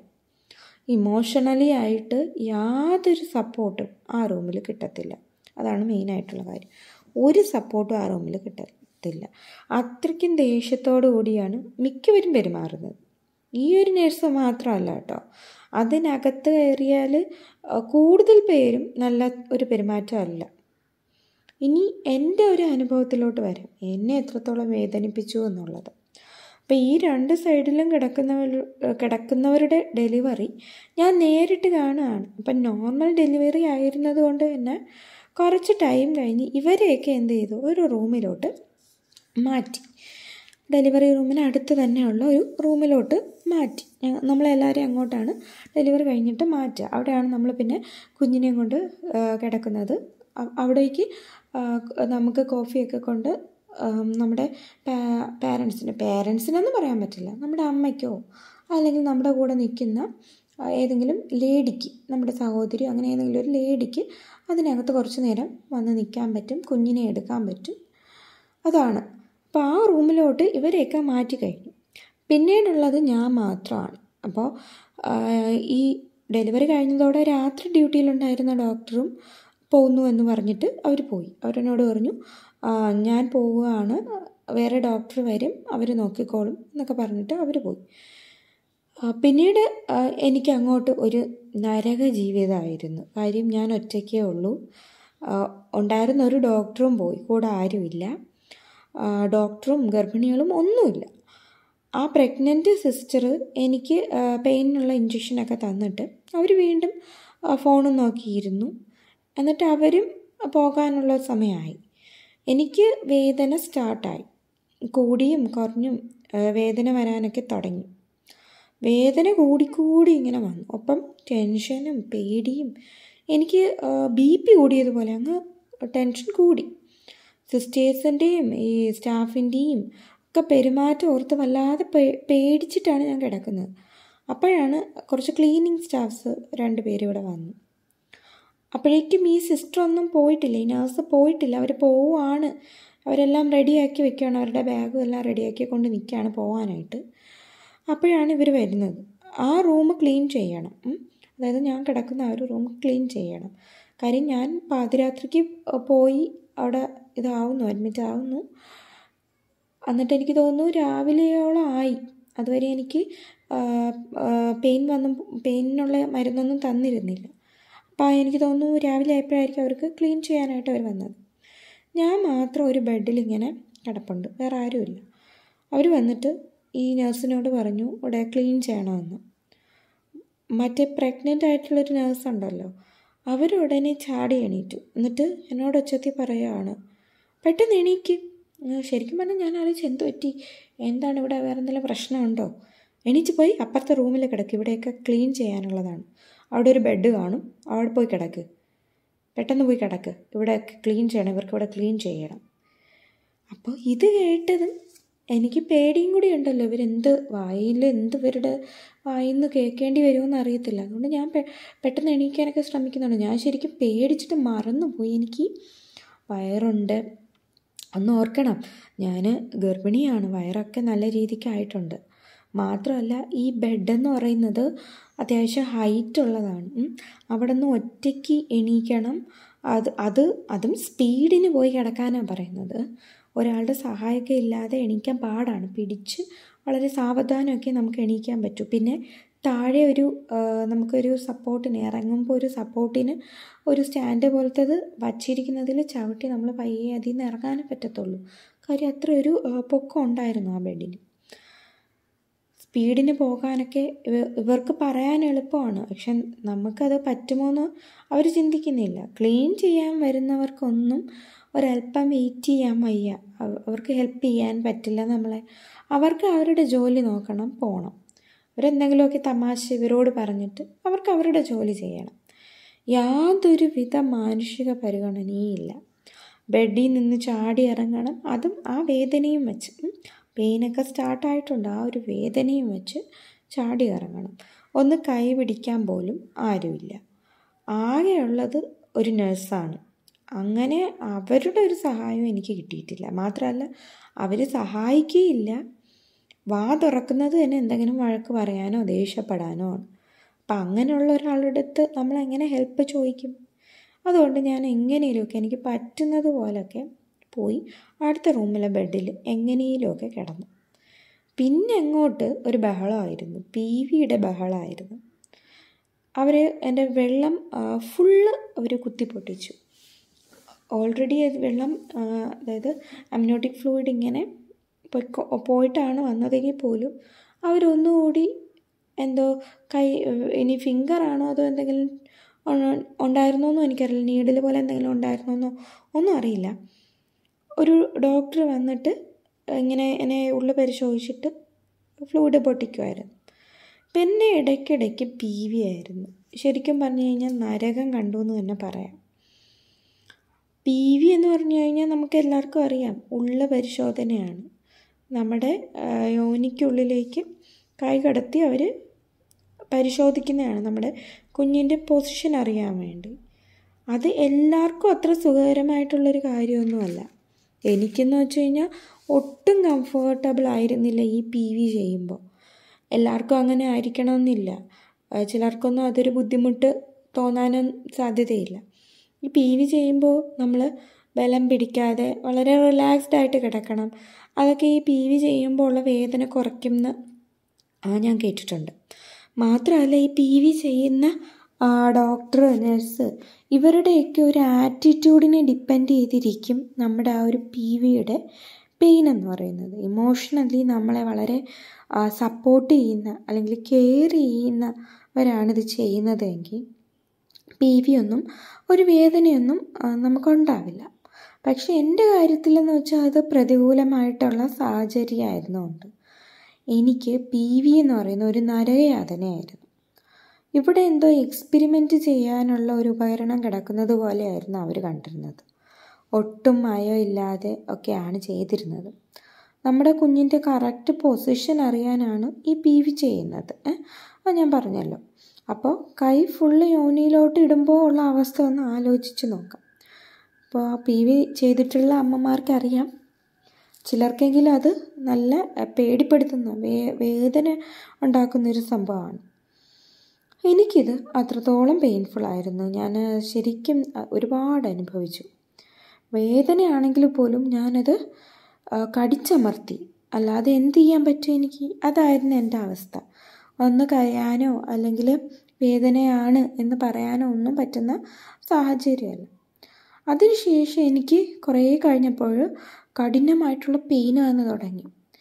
ഇമോഷണലി ആയിട്ട് യാതൊരു സപ്പോർട്ടും ആ റൂമിൽ കിട്ടത്തില്ല. അതാണ് മെയിനായിട്ടുള്ള കാര്യം. ഒരു സപ്പോർട്ടും ആ റൂമിൽ കിട്ടത്തില്ല. അത്രയ്ക്കും ദേഷ്യത്തോടു കൂടിയാണ് മിക്കവരും പെരുമാറുന്നത്. ഈ ഒരു നേഴ്സ് മാത്രമല്ല കേട്ടോ, അതിനകത്ത് കയറിയാൽ കൂടുതൽ പേരും നല്ല ഒരു പെരുമാറ്റമല്ല. ഇനി എൻ്റെ ഒരു അനുഭവത്തിലോട്ട് വരാം, എന്നെ എത്രത്തോളം വേദനിപ്പിച്ചു എന്നുള്ളത്. അപ്പോൾ ഈ 2 സൈഡിലും കിടക്കുന്നവരുടെ ഡെലിവറി ഞാൻ നേരിട്ട് കാണുകയാണ്. അപ്പം നോർമൽ ഡെലിവറി ആയിരുന്നത് കൊണ്ട് തന്നെ കുറച്ച് ടൈം കഴിഞ്ഞ് ഇവരെയൊക്കെ എന്ത് ചെയ്തു, ഒരു റൂമിലോട്ട് മാറ്റി. ഡെലിവറി റൂമിന് അടുത്ത് തന്നെയുള്ള ഒരു റൂമിലോട്ട് മാറ്റി. നമ്മളെല്ലാവരെയും അങ്ങോട്ടാണ് ഡെലിവറി കഴിഞ്ഞിട്ട് മാറ്റുക. അവിടെയാണ് നമ്മൾ പിന്നെ കുഞ്ഞിനെയും കൊണ്ട് കിടക്കുന്നത്. അവിടേക്ക് നമുക്ക് കോഫിയൊക്കെ കൊണ്ട് നമ്മുടെ പേരൻസിനൊന്നും പറയാൻ പറ്റില്ല, നമ്മുടെ അമ്മയ്ക്കോ അല്ലെങ്കിൽ നമ്മുടെ കൂടെ നിൽക്കുന്ന ഏതെങ്കിലും ലേഡിക്ക്, നമ്മുടെ സഹോദരിയോ അങ്ങനെ ഏതെങ്കിലും ഒരു ലേഡിക്ക് അതിനകത്ത് കുറച്ച് നേരം വന്ന് നിൽക്കാൻ പറ്റും, കുഞ്ഞിനെ എടുക്കാൻ പറ്റും. അതാണ്. അപ്പോൾ ആ റൂമിലോട്ട് ഇവരെയൊക്കെ മാറ്റി കഴിഞ്ഞു. പിന്നീടുള്ളത് ഞാൻ മാത്രമാണ്. അപ്പോൾ ഈ ഡെലിവറി കഴിഞ്ഞതോടെ രാത്രി ഡ്യൂട്ടിയിലുണ്ടായിരുന്ന ഡോക്ടറും പോകുന്നു എന്ന് പറഞ്ഞിട്ട് അവർ പോയി. അവരെന്നോട് പറഞ്ഞു, ഞാൻ പോവുകയാണ്, വേറെ ഡോക്ടർ വരും, അവർ നോക്കിക്കോളും എന്നൊക്കെ പറഞ്ഞിട്ട് അവർ പോയി. പിന്നീട് എനിക്ക് അങ്ങോട്ട് ഒരു നരക ജീവിതമായിരുന്നു. കാര്യം ഞാൻ ഒറ്റയ്ക്കേ ഉള്ളൂ. ഉണ്ടായിരുന്ന ഒരു ഡോക്ടറും പോയി, കൂടെ ആരുമില്ല. ഡോക്ടറും ഗർഭിണികളും ഒന്നുമില്ല. ആ പ്രഗ്നൻറ്റ് സിസ്റ്റർ എനിക്ക് പെയിനുള്ള ഇഞ്ചക്ഷനൊക്കെ തന്നിട്ട് അവർ വീണ്ടും ഫോണും നോക്കിയിരുന്നു. എന്നിട്ട് അവരും പോകാനുള്ള സമയമായി. എനിക്ക് വേദന സ്റ്റാർട്ടായി. കൂടിയും കുറഞ്ഞും വേദന വരാനൊക്കെ തുടങ്ങി. വേദന കൂടിക്കൂടി ഇങ്ങനെ വന്നു. ഒപ്പം ടെൻഷനും പേടിയും. എനിക്ക് BP കൂടിയതുപോലെ അങ്ങ് ടെൻഷൻ കൂടി. സിസ്റ്റേഴ്സിൻ്റെയും ഈ സ്റ്റാഫിൻ്റെയും ഒക്കെ പെരുമാറ്റം ഓർത്ത് വല്ലാതെ പേടിച്ചിട്ടാണ് ഞാൻ കിടക്കുന്നത്. അപ്പോഴാണ് കുറച്ച് ക്ലീനിങ് സ്റ്റാഫ്സ് 2 പേര് ഇവിടെ വന്നു. അപ്പോഴേക്കും ഈ സിസ്റ്ററൊന്നും പോയിട്ടില്ല, ഈ നഴ്സ് പോയിട്ടില്ല. അവർ പോവുകയാണ്. അവരെല്ലാം റെഡിയാക്കി വെക്കുകയാണ്, അവരുടെ ബാഗും എല്ലാം റെഡിയാക്കി കൊണ്ട് നിൽക്കുകയാണ് പോകാനായിട്ട്. അപ്പോഴാണ് ഇവർ വരുന്നത്. ആ റൂം ക്ലീൻ ചെയ്യണം. അതായത് ഞാൻ കിടക്കുന്ന ആ ഒരു റൂം ക്ലീൻ ചെയ്യണം. കാര്യം ഞാൻ പാതിരാത്രിക്ക് പോയി അവിടെ അഡ്മിറ്റ് ആവുന്നു. എന്നിട്ട് എനിക്ക് തോന്നുന്നു രാവിലെയോളം ആയി. അതുവരെ എനിക്ക് പെയിനുള്ള മരുന്നൊന്നും തന്നിരുന്നില്ല. അപ്പോൾ എനിക്ക് തോന്നുന്നു രാവിലെ ആയപ്പോഴായിരിക്കും അവർക്ക് ക്ലീൻ ചെയ്യാനായിട്ട് അവർ വന്നത്. ഞാൻ മാത്രം ഒരു ബെഡിൽ ഇങ്ങനെ കിടപ്പുണ്ട്, വേറെ ആരുമില്ല. അവർ വന്നിട്ട് ഈ നഴ്സിനോട് പറഞ്ഞു ഇവിടെ ക്ലീൻ ചെയ്യണമെന്ന്. മറ്റേ പ്രഗ്നൻ്റ് ആയിട്ടുള്ളൊരു നഴ്സുണ്ടല്ലോ, അവരുടനെ ചാടി എണീറ്റു. എന്നിട്ട് എന്നോട് ഒച്ചത്തിൽ പറയുകയാണ്, പെട്ടെന്ന് എണീക്ക്. ശരിക്കും പറഞ്ഞാൽ ഞാൻ ആലോചിച്ച് എന്ത് പറ്റി, എന്താണ് ഇവിടെ, വേറെ എന്തെങ്കിലും പ്രശ്നമുണ്ടോ? എണീച്ച് പോയി അപ്പുറത്തെ റൂമിൽ കിടക്ക്, ഇവിടെയൊക്കെ ക്ലീൻ ചെയ്യാനുള്ളതാണ്. അവിടെ ഒരു ബെഡ് കാണും, അവിടെ പോയി കിടക്ക്, പെട്ടെന്ന് പോയി കിടക്ക്, ഇവിടെയൊക്കെ ക്ലീൻ ചെയ്യണം, ഇവർക്ക് ഇവിടെ ക്ലീൻ ചെയ്യണം. അപ്പോൾ ഇത് കേട്ടതും എനിക്ക് പേടിയും കൂടി ഉണ്ടല്ലോ, ഇവരെന്ത് ഇവരുടെ വായിൽ നിന്ന് കേൾക്കേണ്ടി വരുമെന്ന് അറിയത്തില്ല. അതുകൊണ്ട് ഞാൻ പെട്ടെന്ന് എണീക്കാനൊക്കെ ശ്രമിക്കുന്നുണ്ട്. ഞാൻ ശരിക്കും പേടിച്ചിട്ട് മറന്നുപോയി. എനിക്ക് വയറുണ്ട്. ഒന്ന് ഓർക്കണം, ഞാൻ ഗർഭിണിയാണ്, വയറൊക്കെ നല്ല രീതിക്കായിട്ടുണ്ട്. മാത്രമല്ല ഈ ബെഡെന്ന് പറയുന്നത് അത്യാവശ്യം ഹൈറ്റ് ഉള്ളതാണ്. അവിടെ നിന്ന് ഒറ്റയ്ക്ക് എണീക്കണം. അതും സ്പീഡിന് പോയി കിടക്കാനാണ് പറയുന്നത്. ഒരാളുടെ സഹായമൊക്കെ ഇല്ലാതെ എണീക്കാൻ പാടാണ്. പിടിച്ച് വളരെ സാവധാനമൊക്കെ നമുക്ക് എണീക്കാൻ പറ്റും. പിന്നെ താഴെ നമുക്കൊരു സപ്പോർട്ടിന് ഇറങ്ങുമ്പോൾ ഒരു സപ്പോർട്ടിന് ഒരു സ്റ്റാൻഡ് പോലത്തേത് വച്ചിരിക്കുന്നതിൽ ചവിട്ടി നമ്മൾ പയ്യെ അതിൽ നിന്ന് ഇറങ്ങാനേ പറ്റത്തുള്ളൂ. കാര്യം അത്ര ഒരു പൊക്കം ഉണ്ടായിരുന്നു ആ ബെഡിന്. സ്പീഡിന് പോകാനൊക്കെ ഇവർക്ക് പറയാൻ എളുപ്പമാണ്, പക്ഷെ നമുക്കത് പറ്റുമോയെന്ന് അവർ ചിന്തിക്കുന്നില്ല. ക്ലീൻ ചെയ്യാൻ വരുന്നവർക്കൊന്നും ഒരല്പം വെയിറ്റ് ചെയ്യാൻ വയ്യ. അവർക്ക് ഹെൽപ്പ് ചെയ്യാൻ പറ്റില്ല നമ്മളെ. അവർക്ക് അവരുടെ ജോലി നോക്കണം, പോകണം. അവരെന്തെങ്കിലുമൊക്കെ തമാശ ഇവരോട് പറഞ്ഞിട്ട് അവർക്ക് അവരുടെ ജോലി ചെയ്യണം. യാതൊരുവിധ മാനുഷിക പരിഗണനയും. ബെഡിൽ നിന്ന് ചാടി ഇറങ്ങണം, അതും ആ വേദനയും വെച്ച്. പെയിനൊക്കെ സ്റ്റാർട്ടായിട്ടുണ്ട്, ആ ഒരു വേദനയും വെച്ച് ചാടി ഇറങ്ങണം. ഒന്ന് കൈ പിടിക്കാൻ പോലും ആരുമില്ല. ആകെയുള്ളത് ഒരു നഴ്സാണ്. അങ്ങനെ അവരുടെ ഒരു സഹായം എനിക്ക് കിട്ടിയിട്ടില്ല. മാത്രമല്ല അവർ സഹായിക്കുകയില്ല. വാ തുറക്കുന്നത് തന്നെ എന്തെങ്കിലും വഴക്ക് പറയാനോ ദേഷ്യപ്പെടാനോ ആണ്. അപ്പം അങ്ങനെയുള്ള ഒരാളുടെ അടുത്ത് നമ്മളെങ്ങനെ ഹെൽപ്പ് ചോദിക്കും? അതുകൊണ്ട് ഞാൻ എങ്ങനെയുമൊക്കെ എനിക്ക് പറ്റുന്നത് പോലൊക്കെ പോയി അടുത്ത റൂമിലെ ബെഡിൽ എങ്ങനെയുമൊക്കെ കിടന്നു. പിന്നെ അങ്ങോട്ട് ഒരു ബഹളമായിരുന്നു, PVയുടെ ബഹളമായിരുന്നു. എൻ്റെ വെള്ളം ഫുള്ള് അവർ കുത്തിപ്പൊട്ടിച്ചു. ഓൾറെഡി അത് വെള്ളം, അതായത് അമ്നിയോട്ടിക് ഫ്ലൂയിഡ് ഇങ്ങനെ പോയിട്ടാണ് വന്നതെങ്കിൽ പോലും അവരൊന്നുകൂടി എന്തോ ഇനി ഫിംഗറാണോ അതോ എന്തെങ്കിലും ഉണ്ടായിരുന്നോന്നും എനിക്കറിയില്ല, നീഡിൽ പോലെ എന്തെങ്കിലും ഉണ്ടായിരുന്നോന്നോ ഒന്നും അറിയില്ല. ഒരു ഡോക്ടർ വന്നിട്ട് ഇങ്ങനെ എന്നെ ഉള്ളു പരിശോധിച്ചിട്ട് ഫ്ലൂയിഡ് പൊട്ടിക്കുമായിരുന്നു. പിന്നെ ഇടയ്ക്കിടയ്ക്ക് PV ആയിരുന്നു. ശരിക്കും പറഞ്ഞു കഴിഞ്ഞാൽ നരകം കണ്ടു എന്ന് തന്നെ പറയാം. PV എന്ന് പറഞ്ഞു കഴിഞ്ഞാൽ നമുക്ക് എല്ലാവർക്കും അറിയാം, ഉള്ള പരിശോധനയാണ്. നമ്മുടെ യോനിക്കുള്ളിലേക്ക് കൈ കടത്തി അവർ പരിശോധിക്കുന്നതാണ് നമ്മുടെ കുഞ്ഞിൻ്റെ പൊസിഷൻ അറിയാൻ വേണ്ടി. അത് എല്ലാവർക്കും അത്ര സുഖകരമായിട്ടുള്ളൊരു കാര്യമൊന്നുമല്ല. എനിക്കെന്ന് വെച്ച് കഴിഞ്ഞാൽ ഒട്ടും കംഫർട്ടബിൾ ആയിരുന്നില്ല ഈ PV ചെയ്യുമ്പോൾ. എല്ലാവർക്കും അങ്ങനെ ആയിരിക്കണമെന്നില്ല. ചിലർക്കൊന്നും അതൊരു ബുദ്ധിമുട്ട് തോന്നാനും സാധ്യതയില്ല. ഈ PV ചെയ്യുമ്പോൾ നമ്മൾ ബലം പിടിക്കാതെ വളരെ റിലാക്സ്ഡ് ആയിട്ട് കിടക്കണം. അതൊക്കെ ഈ PV ചെയ്യുമ്പോൾ ഉള്ള വേദന കുറയ്ക്കുമെന്ന് ഞാൻ കേട്ടിട്ടുണ്ട്. മാത്രമല്ല ഈ PV ചെയ്യുന്ന ഡോക്ടർ, നഴ്സ് ഇവരുടെയൊക്കെ ഒരു ആറ്റിറ്റ്യൂഡിനെ ഡിപ്പെൻഡ് ചെയ്തിരിക്കും നമ്മുടെ ആ ഒരു PVയുടെ പെയിൻ എന്ന് പറയുന്നത്. ഇമോഷണലി നമ്മളെ വളരെ സപ്പോർട്ട് ചെയ്യുന്ന അല്ലെങ്കിൽ കെയർ ചെയ്യുന്നവരാണിത് ചെയ്യുന്നതെങ്കിൽ PV ഒന്നും ഒരു വേദനയൊന്നും നമുക്കുണ്ടാവില്ല. പക്ഷെ എൻ്റെ കാര്യത്തിലെന്ന് വെച്ചാൽ അത് പ്രതികൂലമായിട്ടുള്ള സാഹചര്യമായിരുന്നുകൊണ്ട് എനിക്ക് PV എന്ന് പറയുന്ന ഒരു നരകയാതനയായിരുന്നു. ഇവിടെ എന്തോ എക്സ്പെരിമെൻറ്റ് ചെയ്യാനുള്ള ഒരു ഉപകരണം കിടക്കുന്നത് പോലെയായിരുന്നു അവർ കണ്ടിരുന്നത്. ഒട്ടും മയം ഇല്ലാതെ ഒക്കെയാണ് ചെയ്തിരുന്നത്. നമ്മുടെ കുഞ്ഞിൻ്റെ കറക്റ്റ് പൊസിഷൻ അറിയാനാണ് ഈ PV ചെയ്യുന്നത്. അത് ഞാൻ പറഞ്ഞല്ലോ. അപ്പോൾ കൈ ഫുള്ള് യോനിയിലോട്ട് ഇടുമ്പോൾ ഉള്ള അവസ്ഥ ഒന്ന് ആലോചിച്ച് നോക്കാം. അപ്പോൾ PV ചെയ്തിട്ടുള്ള അമ്മമാർക്കറിയാം. ചിലർക്കെങ്കിലും അത് നല്ല പേടിപ്പെടുത്തുന്ന വേദന ഉണ്ടാക്കുന്നൊരു സംഭവമാണ്. എനിക്കിത് അത്രത്തോളം പെയിൻഫുള്ളായിരുന്നു. ഞാൻ ശരിക്കും ഒരുപാട് അനുഭവിച്ചു. വേദനയാണെങ്കിൽ പോലും ഞാനത് കടിച്ചമർത്തി, അല്ലാതെ എന്ത് ചെയ്യാൻ പറ്റും എനിക്ക്? അതായിരുന്നു എൻ്റെ അവസ്ഥ. ഒന്ന് കരയാനോ അല്ലെങ്കിൽ വേദനയാണ് എന്ന് പറയാനോ ഒന്നും പറ്റുന്ന സാഹചര്യമല്ല. അതിനുശേഷം എനിക്ക് കുറേ കഴിഞ്ഞപ്പോൾ കഠിനമായിട്ടുള്ള പെയിൻ വന്ന് തുടങ്ങി.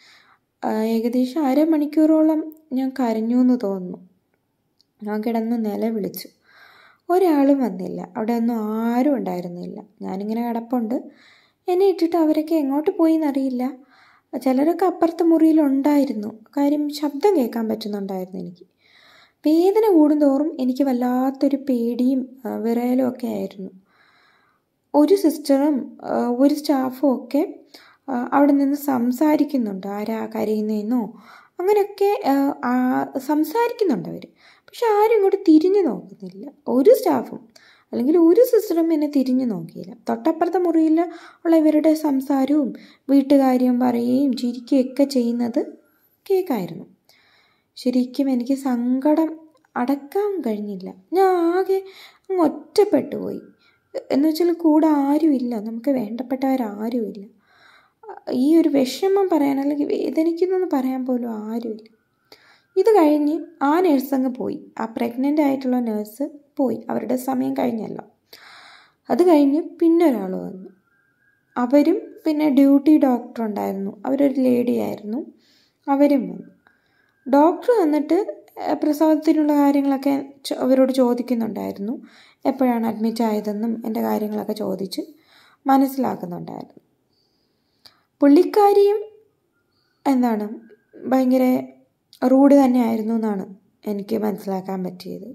ഏകദേശം 1/2 മണിക്കൂറോളം ഞാൻ കരഞ്ഞു എന്ന് തോന്നുന്നു. ഞാൻ കിടന്ന് നിലവിളിച്ചു. ഒരാളും വന്നില്ല. അവിടെ ഒന്നും ആരും ഉണ്ടായിരുന്നില്ല. ഞാനിങ്ങനെ കിടപ്പുണ്ട്. എന്നെ ഇട്ടിട്ട് അവരൊക്കെ എങ്ങോട്ട് പോയി എന്നറിയില്ല. ചിലരൊക്കെ അപ്പുറത്തെ മുറിയിലുണ്ടായിരുന്നു. കാര്യം ശബ്ദം കേൾക്കാൻ പറ്റുന്നുണ്ടായിരുന്നു എനിക്ക്. വേദന കൂടുന്തോറും എനിക്ക് വല്ലാത്തൊരു പേടിയും വിറയലും ഒക്കെ ആയിരുന്നു. ഒരു സിസ്റ്ററും ഒരു സ്റ്റാഫും ഒക്കെ അവിടെ നിന്ന് സംസാരിക്കുന്നുണ്ട്. ആരാ കരയുന്നതെന്നോ അങ്ങനെയൊക്കെ സംസാരിക്കുന്നുണ്ട് അവർ. പക്ഷെ ആരും ഇങ്ങോട്ട് തിരിഞ്ഞു നോക്കുന്നില്ല. ഒരു സ്റ്റാഫും അല്ലെങ്കിൽ ഒരു സിസ്റ്ററും എന്നെ തിരിഞ്ഞു നോക്കിയില്ല. തൊട്ടപ്പുറത്തെ മുറിയിൽ ഉള്ള ഇവരുടെ സംസാരവും വീട്ടുകാര്യം പറയുകയും ചിരിക്കുകയൊക്കെ ചെയ്യുന്നത് കേൾക്കായിരുന്നു. ശരിക്കും എനിക്ക് സങ്കടം അടക്കാൻ കഴിഞ്ഞില്ല. ഞാൻ ആകെ അങ്ങ് ഒറ്റപ്പെട്ടു പോയി. എന്ന് വെച്ചാൽ കൂടെ ആരുമില്ല, നമുക്ക് വേണ്ടപ്പെട്ടവരാരുമില്ല. ഈ ഒരു വിഷമം പറയാൻ അല്ലെങ്കിൽ വേദനിക്കുന്നതെന്ന് പറയാൻ പോലും ആരുമില്ല. ഇത് കഴിഞ്ഞ് ആ നേഴ്സങ്ങ് പോയി. ആ പ്രഗ്നൻ്റ് ആയിട്ടുള്ള നേഴ്സ് പോയി. അവരുടെ സമയം കഴിഞ്ഞല്ലോ. അത് കഴിഞ്ഞ് പിന്നെ ഒരാൾ വന്നു. അവരും പിന്നെ ഡ്യൂട്ടി ഡോക്ടർ ഉണ്ടായിരുന്നു. അവരൊരു ലേഡി ആയിരുന്നു. അവരും വന്നു. ഡോക്ടർ വന്നിട്ട് പ്രസവത്തിനുള്ള കാര്യങ്ങളൊക്കെ അവരോട് ചോദിക്കുന്നുണ്ടായിരുന്നു. എപ്പോഴാണ് അഡ്മിറ്റ് ആയതെന്നും എൻ്റെ കാര്യങ്ങളൊക്കെ ചോദിച്ച് മനസ്സിലാക്കുന്നുണ്ടായിരുന്നു. പുള്ളിക്കാരിയും ഭയങ്കര റൂഡ് തന്നെയായിരുന്നു എന്നാണ് എനിക്ക് മനസ്സിലാക്കാൻ പറ്റിയത്.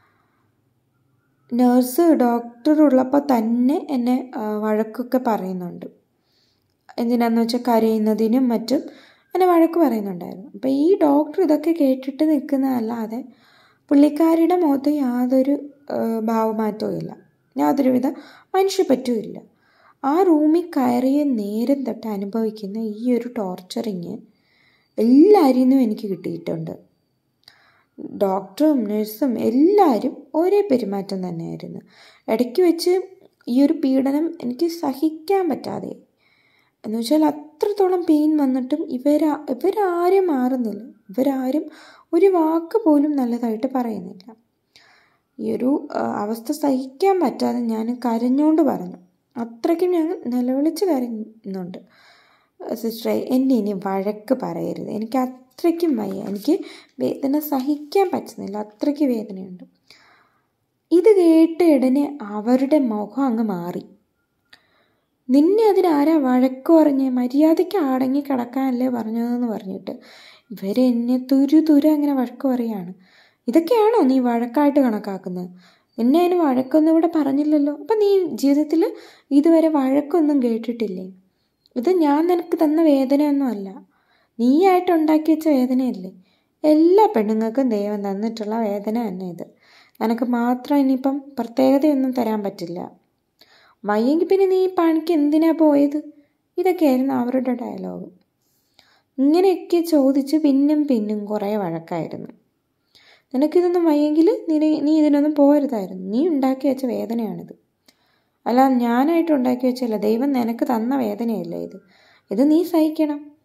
നേഴ്സ് ഡോക്ടർ ഉള്ളപ്പോൾ തന്നെ എന്നെ വഴക്കൊക്കെ പറയുന്നുണ്ട്. എന്തിനാന്ന് വെച്ചാൽ കരയുന്നതിനും മറ്റും എന്നെ വഴക്ക് പറയുന്നുണ്ടായിരുന്നു. അപ്പോൾ ഈ ഡോക്ടർ ഇതൊക്കെ കേട്ടിട്ട് നിൽക്കുന്നതല്ലാതെ പുള്ളിക്കാരിയുടെ മുഖത്ത് യാതൊരു ഭാവമാറ്റവും ഇല്ല, യാതൊരുവിധ മനുഷ്യപ്പറ്റും ഇല്ല. ആ റൂമിൽ കയറിയ നേരം തൊട്ട് അനുഭവിക്കുന്ന ഈ ഒരു ടോർച്ചറിങ് എല്ലാവരിൽ നിന്നും എനിക്ക് കിട്ടിയിട്ടുണ്ട്. ഡോക്ടറും നഴ്സും എല്ലാവരും ഒരേ പെരുമാറ്റം തന്നെയായിരുന്നു. ഇടയ്ക്ക് വെച്ച് ഈ ഒരു പീഡനം എനിക്ക് സഹിക്കാൻ പറ്റാതെ, എന്ന് വെച്ചാൽ അത്രത്തോളം പെയിൻ വന്നിട്ടും ഇവരാരും മാറുന്നില്ല. ഇവരാരും ഒരു വാക്ക് പോലും നല്ലതായിട്ട് പറയുന്നില്ല. ഈ ഒരു അവസ്ഥ സഹിക്കാൻ പറ്റാതെ ഞാൻ കരഞ്ഞുകൊണ്ട് പറഞ്ഞു. അത്രയ്ക്കും ഞാൻ നിലവിളിച്ച് കരയുന്നുണ്ട്. സിസ്റ്ററെ, എന്നെ ഇനി വഴക്ക് പറയരുത്, എനിക്ക് അത്രയ്ക്കും വയ്യ, എനിക്ക് വേദന സഹിക്കാൻ പറ്റുന്നില്ല, അത്രയ്ക്ക് വേദനയുണ്ട്. ഇത് കേട്ട ഉടനെ അവരുടെ മുഖം അങ്ങ് മാറി. നിന്നെ അതിനാരാ വഴക്ക് പറഞ്ഞ്? മര്യാദയ്ക്ക് അടങ്ങി കിടക്കാനല്ലേ പറഞ്ഞതെന്ന് പറഞ്ഞിട്ട് ഇവരെന്നെ തുരു അങ്ങനെ വഴക്ക് പറയാണ്. ഇതൊക്കെയാണോ നീ വഴക്കായിട്ട് കണക്കാക്കുന്നത്? നിന്നെ അതിന് വഴക്കൊന്നും ഇവിടെ പറഞ്ഞില്ലല്ലോ. അപ്പം നീ ജീവിതത്തിൽ ഇതുവരെ വഴക്കൊന്നും കേട്ടിട്ടില്ലേ? ഇത് ഞാൻ നിനക്ക് തന്ന വേദനയൊന്നും അല്ല, നീയായിട്ട് ഉണ്ടാക്കി വെച്ച വേദനയല്ലേ. എല്ലാ പെണ്ണുങ്ങൾക്കും ദൈവം തന്നിട്ടുള്ള വേദന തന്നെ ഇത്. നിനക്ക് മാത്രം ഇനിയിപ്പം പ്രത്യേകതയൊന്നും തരാൻ പറ്റില്ല. വയ്യെങ്കിൽ പിന്നെ നീ ഈ പണിക്ക് എന്തിനാ പോയത്? ഇതൊക്കെയായിരുന്നു അവരുടെ ഡയലോഗ്. ഇങ്ങനെയൊക്കെ ചോദിച്ച് പിന്നും കുറേ വഴക്കായിരുന്നു. നിനക്കിതൊന്നും വയ്യെങ്കിൽ നീ ഇതിനൊന്നും പോരുതായിരുന്നു. നീ ഉണ്ടാക്കി വെച്ച വേദനയാണിത്, അല്ല ഞാനായിട്ട് ഉണ്ടാക്കി വെച്ചല്ല. ദൈവം നിനക്ക് തന്ന വേദനയല്ലേ ഇത് നീ സഹിക്കണം.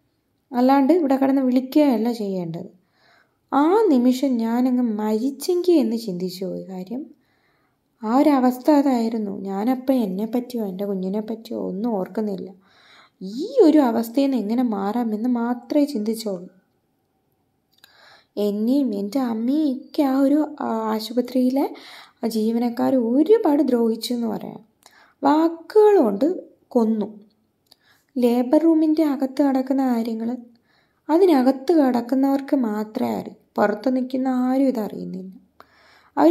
അല്ലാണ്ട് ഇവിടെ കിടന്ന് വിളിക്കുകയല്ല ചെയ്യേണ്ടത്. ആ നിമിഷം ഞാനങ്ങ് മരിച്ചെങ്കിൽ എന്ന് ചിന്തിച്ചു പോയി. കാര്യം ആ ഒരവസ്ഥ അതായിരുന്നു. ഞാനപ്പം എന്നെ പറ്റിയോ എൻ്റെ കുഞ്ഞിനെ പറ്റിയോ ഒന്നും ഓർക്കുന്നില്ല. ഈ ഒരു അവസ്ഥയിൽ നിന്ന് എങ്ങനെ മാറാമെന്ന് മാത്രമേ ചിന്തിച്ചോളൂ. എന്നെയും എൻ്റെ അമ്മയും ഒക്കെ ആ ഒരു ആശുപത്രിയിലെ ജീവനക്കാർ ഒരുപാട് ദ്രോഹിച്ചു എന്ന് പറയാം. വാക്കുകൾ കൊണ്ട് കൊന്നു. ലേബർ റൂമിൻ്റെ അകത്ത് കിടക്കുന്ന കാര്യങ്ങൾ അതിനകത്ത് കിടക്കുന്നവർക്ക് മാത്രമേ അറിയൂ. പുറത്ത് നിൽക്കുന്ന ആരും ഇതറിയുന്നില്ല. അവർ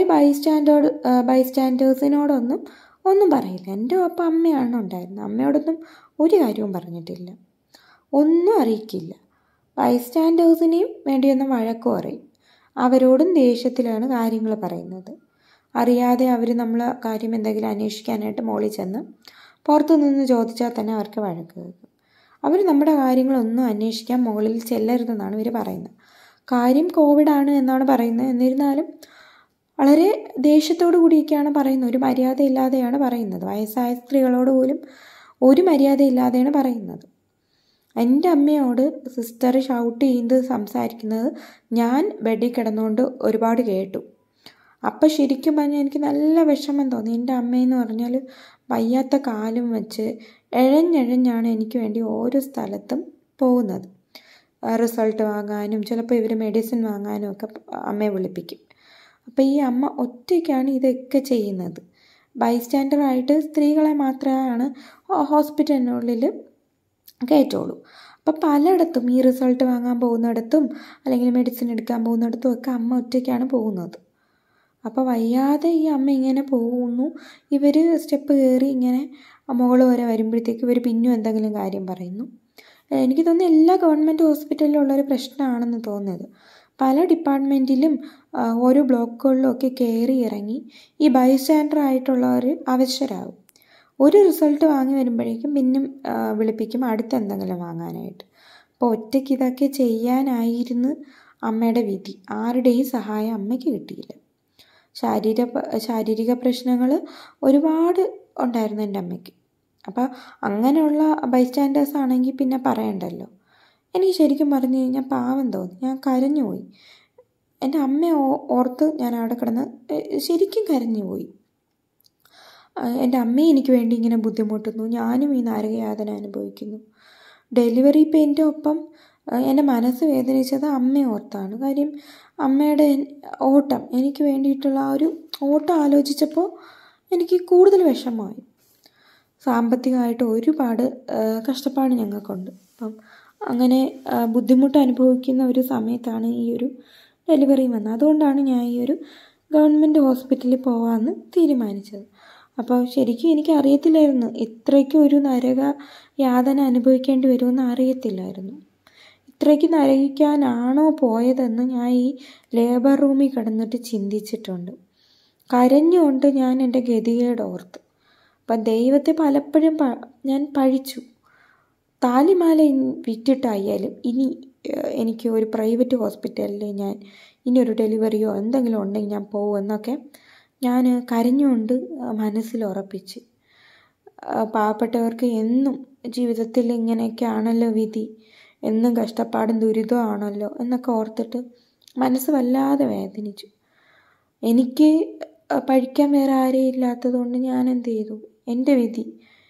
ബൈസ്റ്റാൻഡേഴ്സിനോടൊന്നും പറയില്ല. എൻ്റെ ഒപ്പം അമ്മയാണ് ഉണ്ടായിരുന്നത്. അമ്മയോടൊന്നും ഒരു കാര്യവും പറഞ്ഞിട്ടില്ല, ഒന്നും അറിയിക്കില്ല. ബൈസ്റ്റാൻഡേഴ്സിനെയും വേണ്ടിയൊന്നും വഴക്ക് പറയും. അവരോടും ദേഷ്യത്തിലാണ് കാര്യങ്ങൾ പറയുന്നത്. അറിയാതെ അവർ നമ്മൾ കാര്യം എന്തെങ്കിലും അന്വേഷിക്കാനായിട്ട് മുകളിൽ ചെന്ന് പുറത്തു നിന്ന് ചോദിച്ചാൽ തന്നെ അവർക്ക് വഴക്ക് കേൾക്കും. അവർ നമ്മുടെ കാര്യങ്ങളൊന്നും അന്വേഷിക്കാൻ മുകളിൽ ചെല്ലരുതെന്നാണ് ഇവർ പറയുന്നത്. കാര്യം കോവിഡാണ് എന്നാണ് പറയുന്നത്. എന്നിരുന്നാലും വളരെ ദേഷ്യത്തോടു കൂടിയൊക്കെയാണ് പറയുന്നത്. ഒരു മര്യാദയില്ലാതെയാണ് പറയുന്നത്. വയസ്സായ സ്ത്രീകളോട് പോലും ഒരു മര്യാദയില്ലാതെയാണ് പറയുന്നത്. എൻ്റെ അമ്മയോട് സിസ്റ്റർ ഷൗട്ട് ചെയ്യുന്നത് സംസാരിക്കുന്നത് ഞാൻ ബെഡിൽ കിടന്നുകൊണ്ട് ഒരുപാട് കേട്ടു. അപ്പം ശരിക്കും പറഞ്ഞാൽ എനിക്ക് നല്ല വിഷമം തോന്നി. എൻ്റെ അമ്മയെന്ന് പറഞ്ഞാൽ വയ്യാത്ത കാലും വെച്ച് എഴഞ്ഞെഴഞ്ഞാണ് എനിക്ക് വേണ്ടി ഓരോ സ്ഥലത്തും പോകുന്നത്. റിസൾട്ട് വാങ്ങാനും ചിലപ്പോൾ ഇവർ മെഡിസിൻ വാങ്ങാനും ഒക്കെ അമ്മയെ വിളിപ്പിക്കും. അപ്പോൾ ഈ അമ്മ ഒറ്റയ്ക്കാണ് ഇതൊക്കെ ചെയ്യുന്നത്. ബൈസ്റ്റാൻഡറായിട്ട് സ്ത്രീകളെ മാത്രമാണ് ഹോസ്പിറ്റലിനുള്ളിൽ കയറ്റുള്ളൂ. അപ്പോൾ പലയിടത്തും ഈ റിസൾട്ട് വാങ്ങാൻ പോകുന്നിടത്തും അല്ലെങ്കിൽ മെഡിസിൻ എടുക്കാൻ പോകുന്നിടത്തും ഒക്കെ അമ്മ ഒറ്റയ്ക്കാണ് പോകുന്നത്. അപ്പോൾ വയ്യാതെ ഈ അമ്മ ഇങ്ങനെ പോകുന്നു. ഇവർ സ്റ്റെപ്പ് കയറി ഇങ്ങനെ മുകൾ വരെ വരുമ്പോഴത്തേക്ക് ഇവർ പിന്നും എന്തെങ്കിലും കാര്യം പറയുന്നു. എനിക്ക് തോന്നുന്നു എല്ലാ ഗവൺമെൻറ് ഹോസ്പിറ്റലിലും ഉള്ളൊരു പ്രശ്നമാണെന്ന് തോന്നുന്നത്. പല ഡിപ്പാർട്ട്മെൻറ്റിലും ഓരോ ബ്ലോക്കുകളിലും ഒക്കെ കയറി ഇറങ്ങി ഈ ബൈസ്റ്റാൻഡർ ആയിട്ടുള്ളവർ അവശരാകും. ഒരു റിസൾട്ട് വാങ്ങി വരുമ്പോഴേക്കും പിന്നും വിളിപ്പിക്കും അടുത്ത എന്തെങ്കിലും വാങ്ങാനായിട്ട്. അപ്പോൾ ഒറ്റയ്ക്ക് ഇതൊക്കെ ചെയ്യാനായിരുന്നു അമ്മയുടെ വിധി. ആരുടെയും സഹായം അമ്മയ്ക്ക് കിട്ടിയില്ല. ശാരീരിക പ്രശ്നങ്ങൾ ഒരുപാട് ഉണ്ടായിരുന്നു എൻ്റെ അമ്മയ്ക്ക്. അപ്പോൾ അങ്ങനെയുള്ള ബൈസ്റ്റാൻഡേഴ്സ് ആണെങ്കിൽ പിന്നെ പറയണ്ടല്ലോ. എനിക്ക് ശരിക്കും പറഞ്ഞു കഴിഞ്ഞാൽ പാവം തോന്നി. ഞാൻ കരഞ്ഞുപോയി. എൻ്റെ അമ്മയെ ഓർത്ത് ഞാൻ അവിടെ കിടന്ന് ശരിക്കും കരഞ്ഞുപോയി. എൻ്റെ അമ്മയെ എനിക്ക് വേണ്ടി ഇങ്ങനെ ബുദ്ധിമുട്ടുന്നു, ഞാനും ഈ നരകയാതന അനുഭവിക്കുന്നു. ഡെലിവറി പെയിൻ്റെ ഒപ്പം എൻ്റെ മനസ്സ് വേദനിച്ചത് അമ്മയെ ഓർത്താണ്. കാര്യം അമ്മയുടെ ഓട്ടം, എനിക്ക് വേണ്ടിയിട്ടുള്ള ആ ഒരു ഓട്ടം ആലോചിച്ചപ്പോൾ എനിക്ക് കൂടുതൽ വിഷമമായി. സാമ്പത്തികമായിട്ട് ഒരുപാട് കഷ്ടപ്പാട് ഞങ്ങൾക്കുണ്ട്. അപ്പം അങ്ങനെ ബുദ്ധിമുട്ട് അനുഭവിക്കുന്ന ഒരു സമയത്താണ് ഈ ഒരു ഡെലിവറി വന്നത്. അതുകൊണ്ടാണ് ഞാൻ ഈ ഒരു ഗവൺമെൻറ് ഹോസ്പിറ്റലിൽ പോകാമെന്ന് തീരുമാനിച്ചത്. അപ്പോൾ ശരിക്കും എനിക്ക് അറിയത്തില്ലായിരുന്നു ഇത്രയ്ക്കും ഒരു നരക യാതന അനുഭവിക്കേണ്ടി വരുമെന്ന് അറിയത്തില്ലായിരുന്നു. ഇത്രയ്ക്ക് നരകിക്കാനാണോ പോയതെന്ന് ഞാൻ ഈ ലേബർ റൂമിൽ കിടന്നിട്ട് ചിന്തിച്ചിട്ടുണ്ട്. കരഞ്ഞുകൊണ്ട് ഞാൻ എൻ്റെ ഗതികേട് ഓർത്ത്. അപ്പം ദൈവത്തെ പലപ്പോഴും ഞാൻ പഴിച്ചു. താലിമാല വിറ്റിട്ടായാലും ഇനി എനിക്ക് ഒരു പ്രൈവറ്റ് ഹോസ്പിറ്റലിൽ ഞാൻ ഇനി ഒരു ഡെലിവറിയോ എന്തെങ്കിലും ഉണ്ടെങ്കിൽ ഞാൻ പോകുമെന്നൊക്കെ ഞാൻ കരഞ്ഞുകൊണ്ട് മനസ്സിൽ ഉറപ്പിച്ച്. പാവപ്പെട്ടവർക്ക് എന്നും ജീവിതത്തിൽ ഇങ്ങനെയൊക്കെ ആണല്ലോ വിധി, എന്നും കഷ്ടപ്പാടും ദുരിതമാണല്ലോ എന്നൊക്കെ ഓർത്തിട്ട് മനസ്സ് വല്ലാതെ വേദനിച്ചു. എനിക്ക് പഴിക്കാൻ വേറെ ആരെയും ഇല്ലാത്തതുകൊണ്ട് ഞാൻ എന്ത് ചെയ്തു, എൻ്റെ വിധി,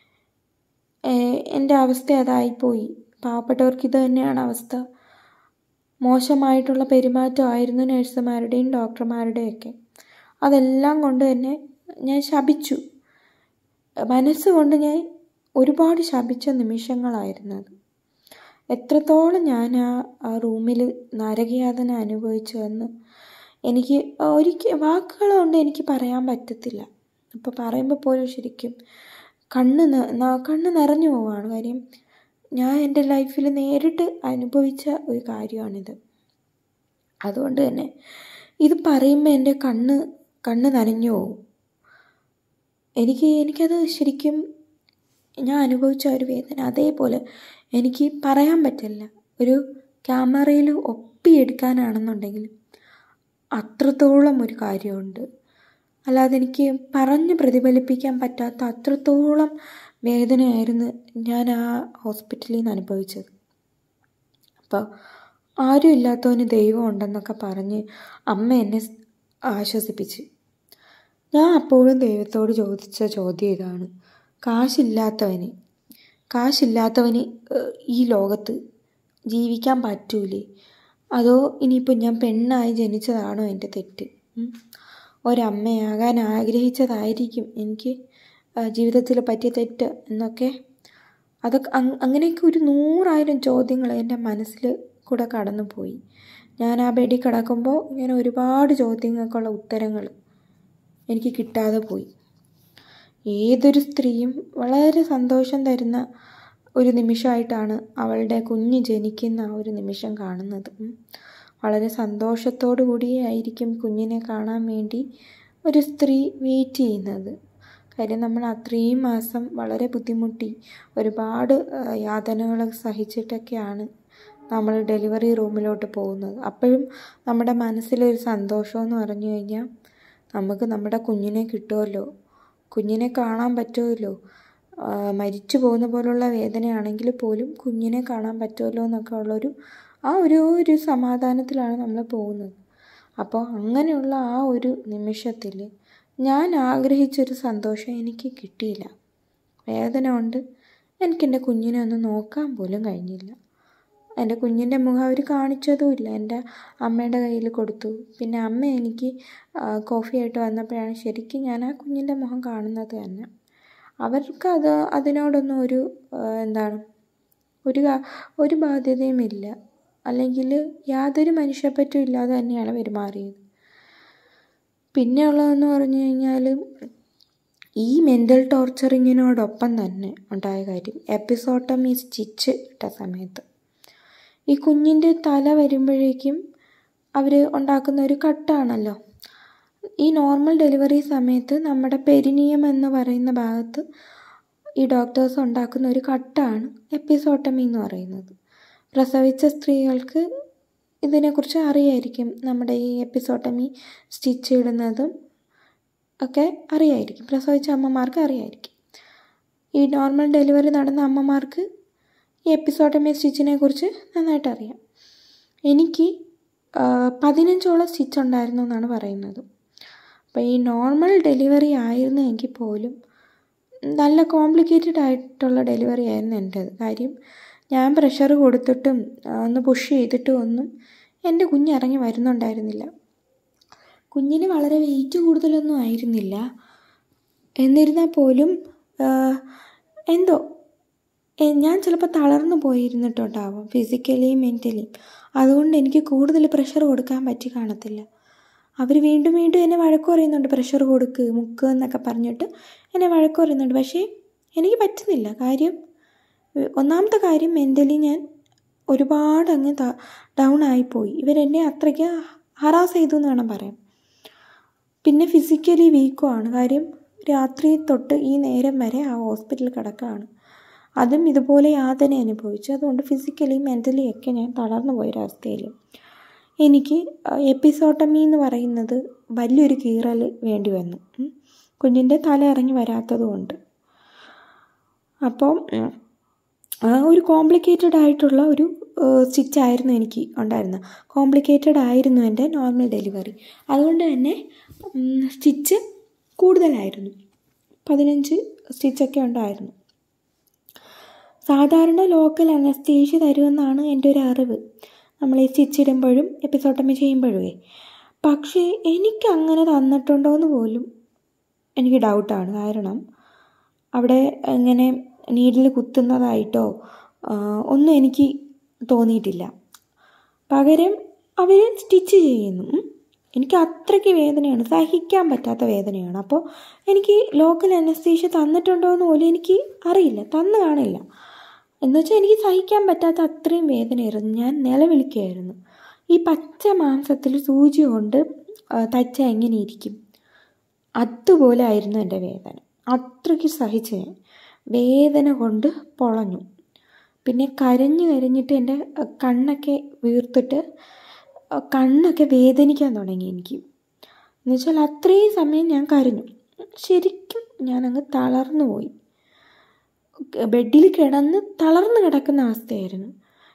എൻ്റെ അവസ്ഥ അതായിപ്പോയി. പാവപ്പെട്ടവർക്ക് ഇത് തന്നെയാണ് അവസ്ഥ. മോശമായിട്ടുള്ള പെരുമാറ്റമായിരുന്നു നഴ്സുമാരുടെയും ഡോക്ടർമാരുടെയൊക്കെ. അതെല്ലാം കൊണ്ട് തന്നെ ഞാൻ ശപിച്ചു. മനസ്സുകൊണ്ട് ഞാൻ ഒരുപാട് ശപിച്ച നിമിഷങ്ങളായിരുന്നത്. എത്രത്തോളം ഞാൻ ആ റൂമിൽ നരകയാതന അനുഭവിച്ചതെന്ന് എനിക്ക് വാക്കുകൾ കൊണ്ട് എനിക്ക് പറയാൻ പറ്റത്തില്ല. അപ്പോൾ പറയുമ്പോൾ പോലും ശരിക്കും കണ്ണ് നിറഞ്ഞു പോവാണ്. കാര്യം ഞാൻ എൻ്റെ ലൈഫിൽ നേരിട്ട് അനുഭവിച്ച ഒരു കാര്യമാണിത്. അതുകൊണ്ട് തന്നെ ഇത് പറയുമ്പോൾ എൻ്റെ കണ്ണ് നനഞ്ഞു പോകും. എനിക്കത് ശരിക്കും ഞാൻ അനുഭവിച്ച ഒരു വേദന അതേപോലെ എനിക്ക് പറയാൻ പറ്റില്ല. ഒരു ക്യാമറയിൽ ഒപ്പിയെടുക്കാനാണെന്നുണ്ടെങ്കിൽ അത്രത്തോളം ഒരു കാര്യമുണ്ട്. അല്ലാതെ എനിക്ക് പറഞ്ഞ് പ്രതിഫലിപ്പിക്കാൻ പറ്റാത്ത അത്രത്തോളം വേദനയായിരുന്നു ഞാൻ ആ ഹോസ്പിറ്റലിൽ നിന്ന് അനുഭവിച്ചത്. അപ്പോൾ ആരും ഇല്ലാത്തവന് ദൈവം ഉണ്ടെന്നൊക്കെ പറഞ്ഞ് അമ്മ എന്നെ ആശ്വസിപ്പിച്ച്. ഞാൻ അപ്പോഴും ദൈവത്തോട് ചോദിച്ച ചോദ്യം ഇതാണ്: കാശില്ലാത്തവന് ഈ ലോകത്ത് ജീവിക്കാൻ പറ്റൂലേ? അതോ ഇനിയിപ്പോൾ ഞാൻ പെണ്ണായി ജനിച്ചതാണോ എൻ്റെ തെറ്റ്? ഒരമ്മയാകാൻ ആഗ്രഹിച്ചതായിരിക്കും എനിക്ക് ജീവിതത്തിൽ പറ്റിയ തെറ്റ് എന്നൊക്കെ. അതൊക്കെ അങ്ങനെയൊക്കെ ഒരു 100,000 ചോദ്യങ്ങൾ എൻ്റെ മനസ്സിൽ കൂടെ കടന്നു പോയി. ഞാൻ ആ ബെഡിൽ കിടക്കുമ്പോൾ ഇങ്ങനെ ഒരുപാട് ചോദ്യങ്ങൾക്കുള്ള ഉത്തരങ്ങൾ എനിക്ക് കിട്ടാതെ പോയി. ഏതൊരു സ്ത്രീയും വളരെ സന്തോഷം തരുന്ന ഒരു നിമിഷമായിട്ടാണ് അവളുടെ കുഞ്ഞ് ജനിക്കുന്ന ആ ഒരു നിമിഷം കാണുന്നത്. വളരെ സന്തോഷത്തോടു കൂടിയായിരിക്കും കുഞ്ഞിനെ കാണാൻ വേണ്ടി ഒരു സ്ത്രീ വെയിറ്റ് ചെയ്യുന്നത്. കാര്യം നമ്മൾ അത്രയും മാസം വളരെ ബുദ്ധിമുട്ടി ഒരുപാട് യാതനകൾ സഹിച്ചിട്ടൊക്കെയാണ് നമ്മൾ ഡെലിവറി റൂമിലോട്ട് പോകുന്നത്. അപ്പോഴും നമ്മുടെ മനസ്സിലൊരു സന്തോഷമെന്ന് പറഞ്ഞു കഴിഞ്ഞാൽ നമുക്ക് നമ്മുടെ കുഞ്ഞിനെ കിട്ടുമല്ലോ, കുഞ്ഞിനെ കാണാൻ പറ്റുമല്ലോ, മരിച്ചു പോകുന്ന പോലുള്ള വേദനയാണെങ്കിൽ പോലും കുഞ്ഞിനെ കാണാൻ പറ്റുമല്ലോ എന്നൊക്കെ ഉള്ളൊരു ഒരു സമാധാനത്തിലാണ് നമ്മൾ പോകുന്നത്. അപ്പോൾ അങ്ങനെയുള്ള ആ ഒരു നിമിഷത്തിൽ ഞാൻ ആഗ്രഹിച്ചൊരു സന്തോഷം എനിക്ക് കിട്ടിയില്ല. വേദന കൊണ്ട് എനിക്കെൻ്റെ കുഞ്ഞിനെ ഒന്ന് നോക്കാൻ പോലും കഴിഞ്ഞില്ല. എൻ്റെ കുഞ്ഞിൻ്റെ മുഖം അവർ കാണിച്ചതുമില്ല. എൻ്റെ അമ്മയുടെ കയ്യിൽ കൊടുത്തു. പിന്നെ അമ്മ എനിക്ക് കോഫിയായിട്ട് വന്നപ്പോഴാണ് ശരിക്കും ഞാൻ ആ കുഞ്ഞിൻ്റെ മുഖം കാണുന്നത് തന്നെ. അവർക്ക് അതിനോടൊന്നും ഒരു ബാധ്യതയുമില്ല, അല്ലെങ്കിൽ യാതൊരു മനുഷ്യപ്പറ്റും ഇല്ലാതെ തന്നെയാണ് പെരുമാറിയത്. പിന്നെ ഉള്ളതെന്ന് പറഞ്ഞു കഴിഞ്ഞാൽ ഈ മെൻ്റൽ ടോർച്ചറിങ്ങിനോടൊപ്പം തന്നെ ഉണ്ടായ കാര്യം എപ്പിസോട്ടമി സ്റ്റിച്ച് ഇട്ട സമയത്ത് ഈ കുഞ്ഞിൻ്റെ തല വരുമ്പോഴേക്കും അവർ ഉണ്ടാക്കുന്ന ഒരു കട്ടാണല്ലോ. ഈ നോർമൽ ഡെലിവറി സമയത്ത് നമ്മുടെ പെരിനിയം എന്ന് പറയുന്ന ഭാഗത്ത് ഈ ഡോക്ടേഴ്സ് ഉണ്ടാക്കുന്ന ഒരു കട്ടാണ് എപ്പിസോട്ടമി എന്ന് പറയുന്നത്. പ്രസവിച്ച സ്ത്രീകൾക്ക് ഇതിനെക്കുറിച്ച് അറിയായിരിക്കും. നമ്മുടെ ഈ എപ്പിസോട്ടമി സ്റ്റിച്ച് ഇടുന്നതും ഒക്കെ അറിയായിരിക്കും. പ്രസവിച്ച അമ്മമാർക്ക് അറിയായിരിക്കും. ഈ നോർമൽ ഡെലിവറി നടന്ന അമ്മമാർക്ക് ഈ എപ്പിസോട്ടമി സ്റ്റിച്ചിനെ കുറിച്ച് നന്നായിട്ട് അറിയാം. എനിക്ക് 15ഓളം സ്റ്റിച്ച് ഉണ്ടായിരുന്നു എന്നാണ് പറയുന്നത്. അപ്പോൾ ഈ നോർമൽ ഡെലിവറി ആയിരുന്നെങ്കിൽ പോലും നല്ല കോംപ്ലിക്കേറ്റഡ് ആയിട്ടുള്ള ഡെലിവറി ആയിരുന്നു എൻ്റേത്. കാര്യം ഞാൻ പ്രഷർ കൊടുത്തിട്ടും ഒന്ന് പുഷ് ചെയ്തിട്ടും ഒന്നും എൻ്റെ കുഞ്ഞ് ഇറങ്ങി വരുന്നുണ്ടായിരുന്നില്ല. കുഞ്ഞിന് വളരെ വെയിറ്റ് കൂടുതലൊന്നും ആയിരുന്നില്ല. എന്നിരുന്നാൽ പോലും എന്തോ ഞാൻ ചിലപ്പോൾ തളർന്നു പോയിരുന്നിട്ടുണ്ടാവും ഫിസിക്കലിയും മെൻ്റലിയും. അതുകൊണ്ട് എനിക്ക് കൂടുതൽ പ്രഷർ കൊടുക്കാൻ പറ്റി കാണത്തില്ല. അവർ വീണ്ടും വീണ്ടും എന്നെ വഴക്ക് പറയുന്നുണ്ട്, പ്രഷർ മുക്ക് എന്നൊക്കെ പറഞ്ഞിട്ട് എന്നെ വഴക്ക് പറയുന്നുണ്ട്. പക്ഷേ എനിക്ക് പറ്റുന്നില്ല. ഒന്നാമത്തെ കാര്യം മെൻ്റലി ഞാൻ ഒരുപാട് അങ്ങ് ഡൗൺ ആയിപ്പോയി. ഇവരെന്നെ അത്രയ്ക്ക് ഹറാസ് ചെയ്തു എന്ന് വേണം പറയാം. പിന്നെ ഫിസിക്കലി വീക്കുമാണ്. കാര്യം രാത്രി തൊട്ട് ഈ നേരം വരെ ആ ഹോസ്പിറ്റലിൽ കിടക്കുകയാണ്. അതും ഇതുപോലെ യാതന അനുഭവിച്ചു. അതുകൊണ്ട് ഫിസിക്കലി മെൻ്റലി ഒക്കെ ഞാൻ തളർന്നു പോയൊരവസ്ഥയിൽ എനിക്ക് എപ്പിസോട്ടമി എന്ന് പറയുന്നത് വലിയൊരു കീറൽ വേണ്ടി വന്നു, കുഞ്ഞിൻ്റെ തല ഇറങ്ങി വരാത്തത് കൊണ്ട്. അപ്പോൾ ഒരു കോംപ്ലിക്കേറ്റഡ് ആയിട്ടുള്ള ഒരു സ്റ്റിച്ചായിരുന്നു എനിക്ക് ഉണ്ടായിരുന്നത്. കോംപ്ലിക്കേറ്റഡ് ആയിരുന്നു എൻ്റെ നോർമൽ ഡെലിവറി. അതുകൊണ്ട് തന്നെ സ്റ്റിച്ച് കൂടുതലായിരുന്നു. 15 സ്റ്റിച്ചൊക്കെ ഉണ്ടായിരുന്നു. സാധാരണ ലോക്കൽ അനസ്തേഷ്യ തരുമെന്നാണ് എൻ്റെ ഒരു അറിവ്, നമ്മൾ ഈ സ്റ്റിച്ച് ഇടുമ്പോഴും എപ്പിസോട്ടമി ചെയ്യുമ്പോഴേ. പക്ഷേ എനിക്ക് അങ്ങനെ തന്നിട്ടുണ്ടോ എന്ന് പോലും എനിക്ക് ഡൗട്ടാണ്. കാരണം അവിടെ ഇങ്ങനെ നീഡിൽ കുത്തുന്നതായിട്ടോ ഒന്നും എനിക്ക് തോന്നിയിട്ടില്ല. പകരം അവർ സ്റ്റിച്ച് ചെയ്യുന്നു. എനിക്ക് അത്രയ്ക്ക് വേദനയാണ്, സഹിക്കാൻ പറ്റാത്ത വേദനയാണ്. അപ്പോൾ എനിക്ക് ലോക്കൽ അനസ്തേഷ്യ തന്നിട്ടുണ്ടോ എന്ന് പോലും എനിക്ക് അറിയില്ല, തന്നു കാണില്ല. എന്നുവെച്ചാൽ എനിക്ക് സഹിക്കാൻ പറ്റാത്ത അത്രയും വേദനയായിരുന്നു. ഞാൻ നിലവിളിക്കുകയായിരുന്നു. ഈ പച്ച മാംസത്തിൽ സൂചി കൊണ്ട് തയ്ച്ചാൽ എങ്ങനെ ഇരിക്കും, അതുപോലെ ആയിരുന്നു എൻ്റെ വേദന. അത്രയ്ക്ക് സഹിച്ച് ഞാൻ വേദന കൊണ്ട് പൊളഞ്ഞു. പിന്നെ കരഞ്ഞിട്ട് എൻ്റെ കണ്ണൊക്കെ വീർത്തിട്ട് കണ്ണൊക്കെ വേദനിക്കാൻ തുടങ്ങി എനിക്ക്. എന്നുവെച്ചാൽ അത്രയും സമയം ഞാൻ കരഞ്ഞു. ശരിക്കും ഞാനങ്ങ് തളർന്നു പോയി. ബെഡിൽ തളർന്നു കിടക്കുന്ന അവസ്ഥയായിരുന്നു.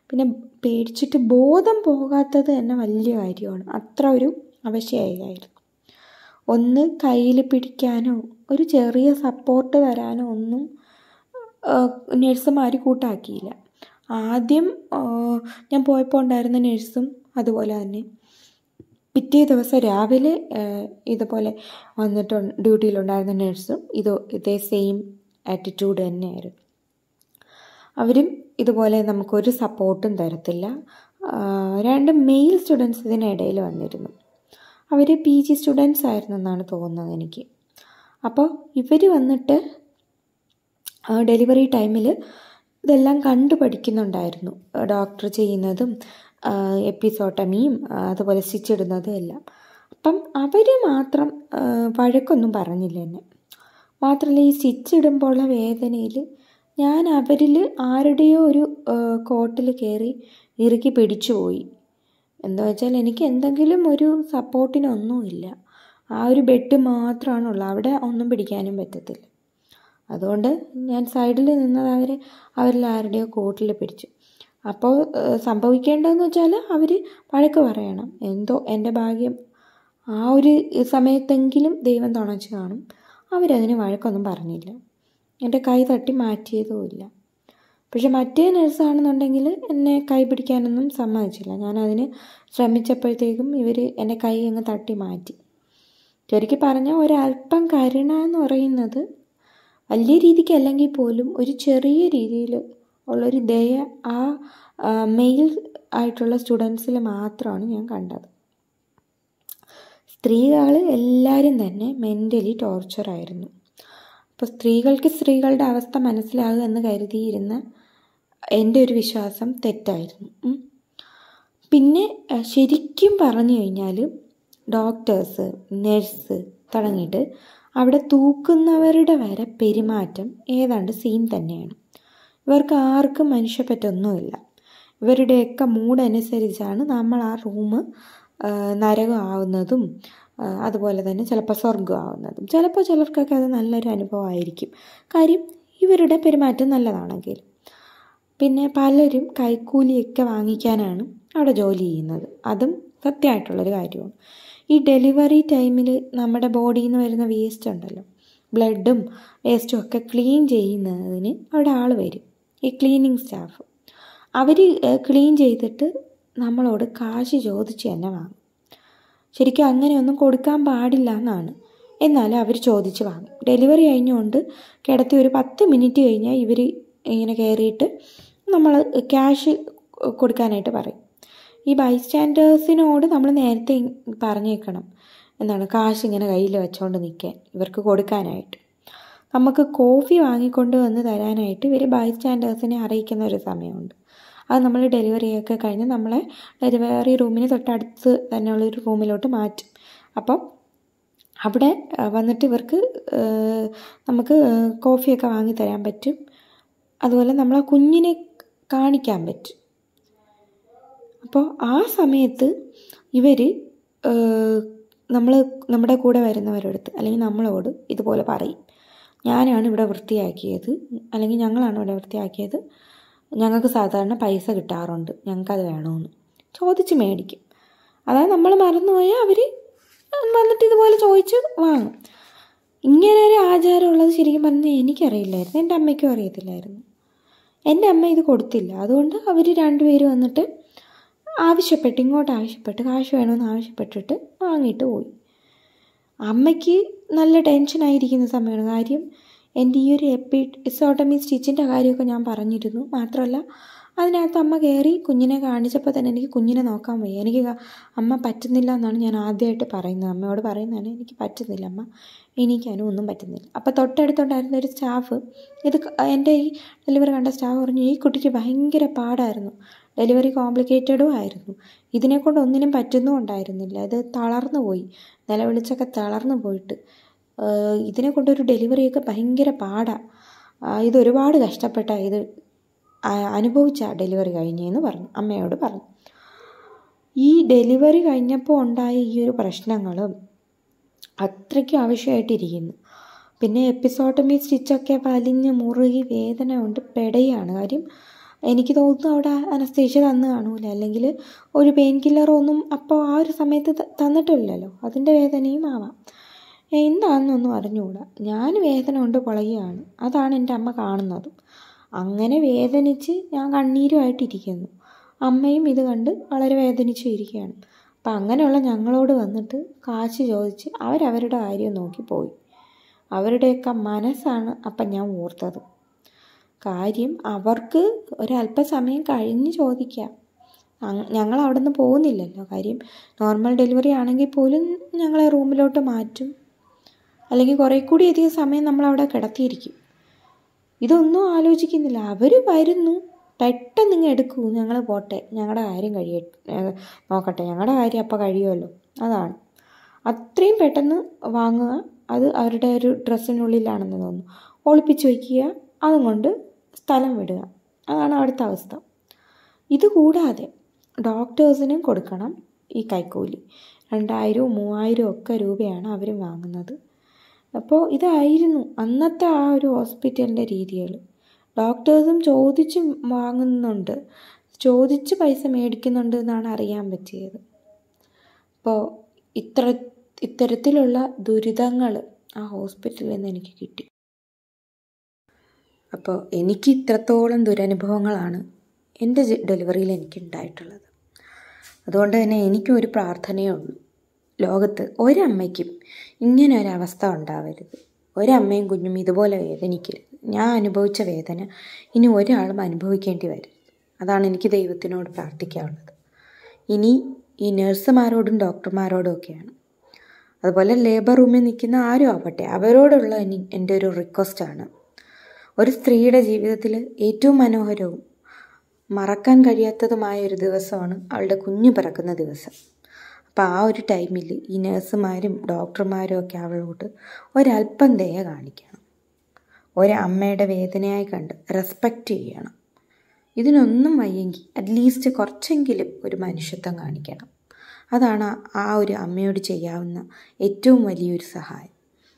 പിന്നെ പേടിച്ചിട്ട് ബോധം പോകാത്തത് തന്നെ വലിയ കാര്യമാണ്. അത്ര ഒരു അവശയായിരുന്നു. ഒന്ന് കയ്യിൽ പിടിക്കാനോ ഒരു ചെറിയ സപ്പോർട്ട് തരാനോ ഒന്നും നഴ്സുമാർ കൂട്ടാക്കിയില്ല. ആദ്യം ഞാൻ പോയപ്പോൾ ഉണ്ടായിരുന്ന നഴ്സും അതുപോലെ തന്നെ പിറ്റേ ദിവസം രാവിലെ ഇതുപോലെ വന്നിട്ട് ഡ്യൂട്ടിയിലുണ്ടായിരുന്ന നഴ്സും ഇതേ സെയിം ആറ്റിറ്റ്യൂഡ് തന്നെയായിരുന്നു. അവരും ഇതുപോലെ നമുക്കൊരു സപ്പോർട്ടും തരത്തില്ല. 2 മെയിൽ സ്റ്റുഡൻസ് ഇതിനിടയിൽ വന്നിരുന്നു. അവർ PG സ്റ്റുഡൻസ് ആയിരുന്നെന്നാണ് തോന്നുന്നത് എനിക്ക്. അപ്പോൾ ഇവർ വന്നിട്ട് ഡെലിവറി ടൈമിൽ ഇതെല്ലാം കണ്ടു പഠിക്കുന്നുണ്ടായിരുന്നു. ഡോക്ടർ ചെയ്യുന്നതും എപ്പിസോട്ടമിയും അതുപോലെ സ്റ്റിച്ചിടുന്നതും എല്ലാം. അപ്പം അവർ മാത്രം വഴക്കൊന്നും പറഞ്ഞില്ല എന്നെ. മാത്രമല്ല ഈ സ്റ്റിച്ചിടുമ്പോഴുള്ള വേദനയിൽ ഞാൻ അവരിൽ ആരുടെയോ ഒരു കോട്ടിൽ കയറി ഇറുക്കി പിടിച്ചു പോയി. എന്താ വെച്ചാൽ എനിക്ക് എന്തെങ്കിലും ഒരു സപ്പോർട്ടിനൊന്നുമില്ല. ആ ഒരു ബെഡ് മാത്രമാണുള്ളത്. അവിടെ ഒന്നും പിടിക്കാനും പറ്റത്തില്ല. അതുകൊണ്ട് ഞാൻ സൈഡിൽ നിന്നത് അവരിൽ ആരുടെയോ കോട്ടിൽ പിടിച്ചു. അപ്പോൾ സംഭവിക്കേണ്ടതെന്ന് വെച്ചാൽ അവർ വഴക്ക് പറയണം. എന്തോ എൻ്റെ ഭാഗ്യം ആ ഒരു സമയത്തെങ്കിലും ദൈവം തുണച്ച് കാണും. അവരതിന് വഴക്കൊന്നും പറഞ്ഞില്ല. എൻ്റെ കൈ തട്ടി മാറ്റിയതുമില്ല. പക്ഷെ മറ്റേ നഴ്സാണെന്നുണ്ടെങ്കിൽ എന്നെ കൈ പിടിക്കാനൊന്നും സമ്മതിച്ചില്ല. ഞാനതിന് ശ്രമിച്ചപ്പോഴത്തേക്കും ഇവർ എൻ്റെ കൈ അങ്ങ് തട്ടി മാറ്റി. ശരിക്കും പറഞ്ഞാൽ ഒരല്പം കരുണ എന്ന് പറയുന്നത് വലിയ രീതിക്ക് അല്ലെങ്കിൽ പോലും ഒരു ചെറിയ രീതിയിൽ ഉള്ളൊരു ദയ ആ മെയിൽ ആയിട്ടുള്ള സ്റ്റുഡൻസിൽ മാത്രമാണ് ഞാൻ കണ്ടത്. സ്ത്രീകൾ എല്ലാവരും തന്നെ മെൻ്റലി ടോർച്ചറായിരുന്നു. അപ്പോൾ സ്ത്രീകളുടെ അവസ്ഥ മനസ്സിലാകുക എന്ന് കരുതിയിരുന്ന എൻ്റെ ഒരു വിശ്വാസം തെറ്റായിരുന്നു. പിന്നെ ശരിക്കും പറഞ്ഞു കഴിഞ്ഞാൽ ഡോക്ടേഴ്സ്, നഴ്സ് തുടങ്ങിയിട്ട് അവിടെ തൂക്കുന്നവരുടെ വരെ പെരുമാറ്റം ഏതാണ്ട് സെയിം തന്നെയാണ്. ഇവർക്ക് ആർക്കും മനുഷ്യപ്പറ്റൊന്നുമില്ല. ഇവരുടെയൊക്കെ മൂഡനുസരിച്ചാണ് നമ്മൾ ആ റൂം നരകമാവുന്നതും അതുപോലെ തന്നെ ചിലപ്പോൾ സ്വർഗമാവുന്നതും. ചിലപ്പോൾ ചിലർക്കൊക്കെ അത് നല്ലൊരു അനുഭവമായിരിക്കും. കാര്യം ഇവരുടെ പെരുമാറ്റം നല്ലതാണെങ്കിൽ. പിന്നെ പലരും കൈക്കൂലിയൊക്കെ വാങ്ങിക്കാനാണ് അവിടെ ജോലി ചെയ്യുന്നത്. അതും സത്യമായിട്ടുള്ളൊരു കാര്യമാണ്. ഈ ഡെലിവറി ടൈമിൽ നമ്മുടെ ബോഡിയിൽ നിന്ന് വരുന്ന വേസ്റ്റ് ഉണ്ടല്ലോ, ബ്ലഡും വേസ്റ്റും ഒക്കെ ക്ലീൻ ചെയ്യുന്നതിന് അവിടെ ആൾ വരും, ഈ ക്ലീനിങ് സ്റ്റാഫ്. അവർ ക്ലീൻ ചെയ്തിട്ട് നമ്മളോട് കാശ് ചോദിച്ച് തന്നെ വാങ്ങും. ശരിക്കും അങ്ങനെയൊന്നും കൊടുക്കാൻ പാടില്ല എന്നാണ്. എന്നാലും അവർ ചോദിച്ച് വാങ്ങും. ഡെലിവറി കഴിഞ്ഞുകൊണ്ട് കിടത്തി ഒരു 10 മിനിറ്റ് കഴിഞ്ഞാൽ ഇവർ ഇങ്ങനെ കയറിയിട്ട് നമ്മൾ ക്യാഷ് കൊടുക്കാനായിട്ട് പറയും. ഈ ബൈസ്റ്റാൻഡേഴ്സിനോട് നമ്മൾ നേരത്തെ പറഞ്ഞേക്കണം എന്താണ്, കാശ് ഇങ്ങനെ കയ്യിൽ വെച്ചുകൊണ്ട് നിൽക്കാൻ, ഇവർക്ക് കൊടുക്കാനായിട്ട്. നമുക്ക് കോഫി വാങ്ങിക്കൊണ്ട് വന്ന് തരാനായിട്ട് ഇവർ ബൈസ്റ്റാൻഡേഴ്സിനെ അറിയിക്കുന്ന ഒരു സമയമുണ്ട്. അത് നമ്മൾ ഡെലിവറിയൊക്കെ കഴിഞ്ഞ് നമ്മളെ ഡെലിവറി റൂമിന് തൊട്ടടുത്ത് തന്നെയുള്ളൊരു റൂമിലോട്ട് മാറ്റും. അപ്പം അവിടെ വന്നിട്ട് ഇവർക്ക് നമുക്ക് കോഫിയൊക്കെ വാങ്ങി തരാൻ പറ്റും. അതുപോലെ നമ്മളെ കുഞ്ഞിനെ കാണിക്കാൻ പറ്റും. അപ്പോൾ ആ സമയത്ത് ഇവർ നമ്മുടെ കൂടെ വരുന്നവരടുത്ത് അല്ലെങ്കിൽ നമ്മളോട് ഇതുപോലെ പറയും, ഞാനാണ് ഇവിടെ വൃത്തിയാക്കിയത്, അല്ലെങ്കിൽ ഞങ്ങളാണ് ഇവിടെ വൃത്തിയാക്കിയത്, ഞങ്ങൾക്ക് സാധാരണ പൈസ കിട്ടാറുണ്ട്, ഞങ്ങൾക്കത് വേണമെന്ന് ചോദിച്ച് മേടിക്കും. അതായത് നമ്മൾ മറന്നുപോയാൽ അവർ വന്നിട്ട് ഇതുപോലെ ചോദിച്ച് വാങ്ങും. ഇങ്ങനെ ഒരു ആചാരമുള്ളത് ശരിക്കും പറഞ്ഞാൽ എനിക്കറിയില്ലായിരുന്നു, എൻ്റെ അമ്മയ്ക്കും അറിയത്തില്ലായിരുന്നു. എൻ്റെ അമ്മ ഇത് കൊടുത്തില്ല. അതുകൊണ്ട് അവർ 2 പേര് വന്നിട്ട് ഇങ്ങോട്ട് ആവശ്യപ്പെട്ട് കാശ് വേണമെന്ന് ആവശ്യപ്പെട്ടിട്ട് വാങ്ങിയിട്ട് പോയി. അമ്മയ്ക്ക് നല്ല ടെൻഷനായിരിക്കുന്ന സമയമാണ്. കാര്യം എൻ്റെ ഈ ഒരു എപ്പിസോട്ടമി സ്റ്റിച്ചിൻ്റെ കാര്യമൊക്കെ ഞാൻ പറഞ്ഞിരുന്നു. മാത്രമല്ല അതിനകത്ത് അമ്മ കയറി കുഞ്ഞിനെ കാണിച്ചപ്പോൾ തന്നെ എനിക്ക് കുഞ്ഞിനെ നോക്കാൻ വയ്യ. എനിക്ക് അമ്മ പറ്റുന്നില്ല എന്നാണ് ഞാൻ ആദ്യമായിട്ട് പറയുന്നത്. അമ്മയോട് പറയുന്നതാണ്, എനിക്ക് പറ്റുന്നില്ല അമ്മ, എണീക്കാനും ഒന്നും പറ്റുന്നില്ല. അപ്പോൾ തൊട്ടടുത്തുണ്ടായിരുന്ന ഒരു സ്റ്റാഫ്, എൻ്റെ ഈ ഡെലിവറി കണ്ട സ്റ്റാഫ് പറഞ്ഞു, ഈ കുട്ടിക്ക് ഭയങ്കര പാടായിരുന്നു, ഡെലിവറി കോംപ്ലിക്കേറ്റഡും ആയിരുന്നു, ഇതിനെക്കൊണ്ട് ഒന്നിനും പറ്റുന്നും ഉണ്ടായിരുന്നില്ല, ഇത് തളർന്നു പോയി, നിലവിളിച്ചൊക്കെ തളർന്നു പോയിട്ട് ഇതിനെ കൊണ്ടൊരു ഡെലിവറിയൊക്കെ ഭയങ്കര പാടാണ്, ഇതൊരുപാട് കഷ്ടപ്പെട്ട ഇത് അനുഭവിച്ച ഡെലിവറി കഴിഞ്ഞെന്ന് പറഞ്ഞു, അമ്മയോട് പറഞ്ഞു. ഈ ഡെലിവറി കഴിഞ്ഞപ്പോൾ ഉണ്ടായ ഈ ഒരു പ്രശ്നങ്ങളും അത്രയ്ക്കും ആവശ്യമായിട്ടിരിക്കുന്നു. പിന്നെ എപ്പിസോട്ടമി സ്റ്റിച്ചൊക്കെ വലിഞ്ഞ് മുറുകി വേദന കൊണ്ട് പെടയാണ്. കാര്യം എനിക്ക് തോന്നുന്നു അവിടെ അനസ്തേഷ്യ തന്നു കാണൂല, അല്ലെങ്കിൽ ഒരു പെയിൻ കില്ലറൊന്നും അപ്പോൾ ആ ഒരു സമയത്ത് തന്നിട്ടില്ലല്ലോ, അതിൻ്റെ വേദനയും ആവാം. എന്താണെന്നൊന്നും അറിഞ്ഞുകൂടാ. ഞാൻ വേദന കൊണ്ട് പൊളയുകയാണ്, അതാണ് എൻ്റെ അമ്മ കാണുന്നതും. അങ്ങനെ വേദനിച്ച് ഞാൻ കണ്ണീരുമായിട്ടിരിക്കുന്നു. അമ്മയും ഇത് കണ്ട് വളരെ വേദനിച്ചു ഇരിക്കുകയാണ്. അപ്പം അങ്ങനെയുള്ള ഞങ്ങളോട് വന്നിട്ട് കാശ് ചോദിച്ച് അവരവരുടെ കാര്യം നോക്കി പോയി. അവരുടെയൊക്കെ മനസ്സാണ് അപ്പം ഞാൻ ഓർത്തത്. കാര്യം അവർക്ക് ഒരല്പസമയം കഴിഞ്ഞ് ചോദിക്കാം. ഞങ്ങൾ അവിടെ നിന്ന് പോകുന്നില്ലല്ലോ. കാര്യം നോർമൽ ഡെലിവറി ആണെങ്കിൽ പോലും ഞങ്ങളെ റൂമിലോട്ട് മാറ്റും, അല്ലെങ്കിൽ കുറേ കൂടി അധികം സമയം നമ്മളവിടെ കിടത്തിയിരിക്കും. ഇതൊന്നും ആലോചിക്കുന്നില്ല. അവർ വരുന്നു, പെട്ടെന്ന് ഇങ്ങ് എടുക്കൂ, ഞങ്ങൾ പോട്ടെ, ഞങ്ങളുടെ കാര്യം നോക്കട്ടെ, ഞങ്ങളുടെ കാര്യം അപ്പോൾ കഴിയുമല്ലോ. അതാണ് അത്രയും പെട്ടെന്ന് വാങ്ങുക. അത് അവരുടെ ഒരു ഡ്രസ്സിനുള്ളിലാണെന്ന് തോന്നുന്നു, ഒളിപ്പിച്ച് വയ്ക്കുക, അതും കൊണ്ട് സ്ഥലം വിടുക. അതാണ് അവിടുത്തെ അവസ്ഥ. ഇതുകൂടാതെ ഡോക്ടേഴ്സിനും കൊടുക്കണം ഈ കൈക്കൂലി. 2000 3000 ഒക്കെ രൂപയാണ് അവർ വാങ്ങുന്നത്. അപ്പോൾ ഇതായിരുന്നു അന്നത്തെ ആ ഒരു ഹോസ്പിറ്റലിൻ്റെ രീതികൾ. ഡോക്ടേഴ്സും ചോദിച്ച് വാങ്ങുന്നുണ്ട്, ചോദിച്ച് പൈസ മേടിക്കുന്നുണ്ട് എന്നാണ് അറിയാൻ പറ്റിയത്. അപ്പോൾ ഇത്തരത്തിലുള്ള ദുരിതങ്ങൾ ആ ഹോസ്പിറ്റലിൽ നിന്ന് എനിക്ക് കിട്ടി. അപ്പോൾ എനിക്ക് ഇത്രത്തോളം ദുരനുഭവങ്ങളാണ് എൻ്റെ ഡെലിവറിയിൽ എനിക്കുണ്ടായിട്ടുള്ളത്. അതുകൊണ്ട് തന്നെ എനിക്കും ഒരു പ്രാർത്ഥനയേ ഉള്ളൂ, ലോകത്ത് ഒരമ്മയ്ക്കും ഇങ്ങനെ ഒരവസ്ഥ ഉണ്ടാവരുത്. ഒരമ്മയും കുഞ്ഞും ഇതുപോലെ വേദനിക്കരുത്. ഞാൻ അനുഭവിച്ച വേദന ഇനി ഒരാളും അനുഭവിക്കേണ്ടി വരരുത്. അതാണ് എനിക്ക് ദൈവത്തിനോട് പ്രാർത്ഥിക്കാനുള്ളത്. ഇനി ഈ നഴ്സുമാരോടും ഡോക്ടർമാരോടും ഒക്കെയാണ്, അതുപോലെ ലേബർ റൂമിൽ നിൽക്കുന്ന ആരും ആവട്ടെ, അവരോടുള്ള എൻ്റെ ഒരു റിക്വസ്റ്റാണ്. ഒരു സ്ത്രീയുടെ ജീവിതത്തിൽ ഏറ്റവും മനോഹരവും മറക്കാൻ കഴിയാത്തതുമായ ഒരു ദിവസമാണ് അവളുടെ കുഞ്ഞ് പിറക്കുന്ന ദിവസം. അപ്പോൾ ആ ഒരു ടൈമിൽ ഈ നഴ്സുമാരും ഡോക്ടർമാരും ഒക്കെ അവളോട് ഒരല്പം ദയ കാണിക്കണം. ഒരമ്മയുടെ വേദനയായി കണ്ട് റെസ്പെക്റ്റ് ചെയ്യണം. ഇതിനൊന്നും വയ്യെങ്കിൽ അറ്റ്ലീസ്റ്റ് കുറച്ചെങ്കിലും ഒരു മനുഷ്യത്വം കാണിക്കണം. അതാണ് ആ ഒരു അമ്മയോട് ചെയ്യാവുന്ന ഏറ്റവും വലിയൊരു സഹായം.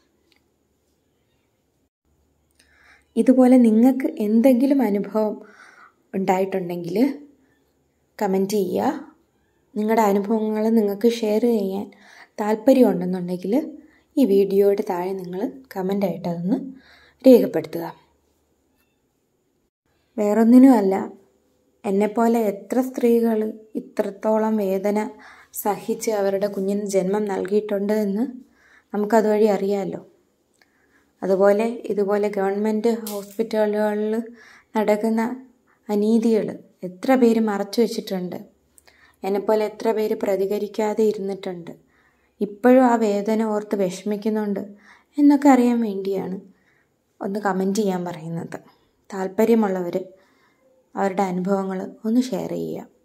ഇതുപോലെ നിങ്ങൾക്ക് എന്തെങ്കിലും അനുഭവം ഉണ്ടായിട്ടുണ്ടെങ്കിൽ കമൻറ്റ് ചെയ്യുക. നിങ്ങളുടെ അനുഭവങ്ങൾ നിങ്ങൾക്ക് ഷെയർ ചെയ്യാൻ താല്പര്യമുണ്ടെന്നുണ്ടെങ്കിൽ ഈ വീഡിയോയുടെ താഴെ നിങ്ങൾ കമൻ്റായിട്ട് അതൊന്ന് രേഖപ്പെടുത്തുക. വേറൊന്നിനുമല്ല, എന്നെപ്പോലെ എത്ര സ്ത്രീകൾ ഇത്രത്തോളം വേദന സഹിച്ച് അവരുടെ കുഞ്ഞിന് ജന്മം നൽകിയിട്ടുണ്ട് എന്ന് നമുക്കതുവഴി അറിയാമല്ലോ. അതുപോലെ ഇതുപോലെ ഗവൺമെൻറ് ഹോസ്പിറ്റലുകളിൽ നടക്കുന്ന അനീതികൾ എത്ര പേര് മറച്ചു വച്ചിട്ടുണ്ട്, എന്നെപ്പോലെ എത്ര പേര് പ്രതികരിക്കാതെ ഇരുന്നിട്ടുണ്ട്, ഇപ്പോഴും ആ വേദന ഓർത്ത് വിഷമിക്കുന്നുണ്ട് എന്നൊക്കെ അറിയാൻ വേണ്ടിയാണ് ഒന്ന് കമൻറ്റ് ചെയ്യാൻ പറയുന്നത്. താല്പര്യമുള്ളവർ അവരുടെ അനുഭവങ്ങൾ ഒന്ന് ഷെയർ ചെയ്യുക.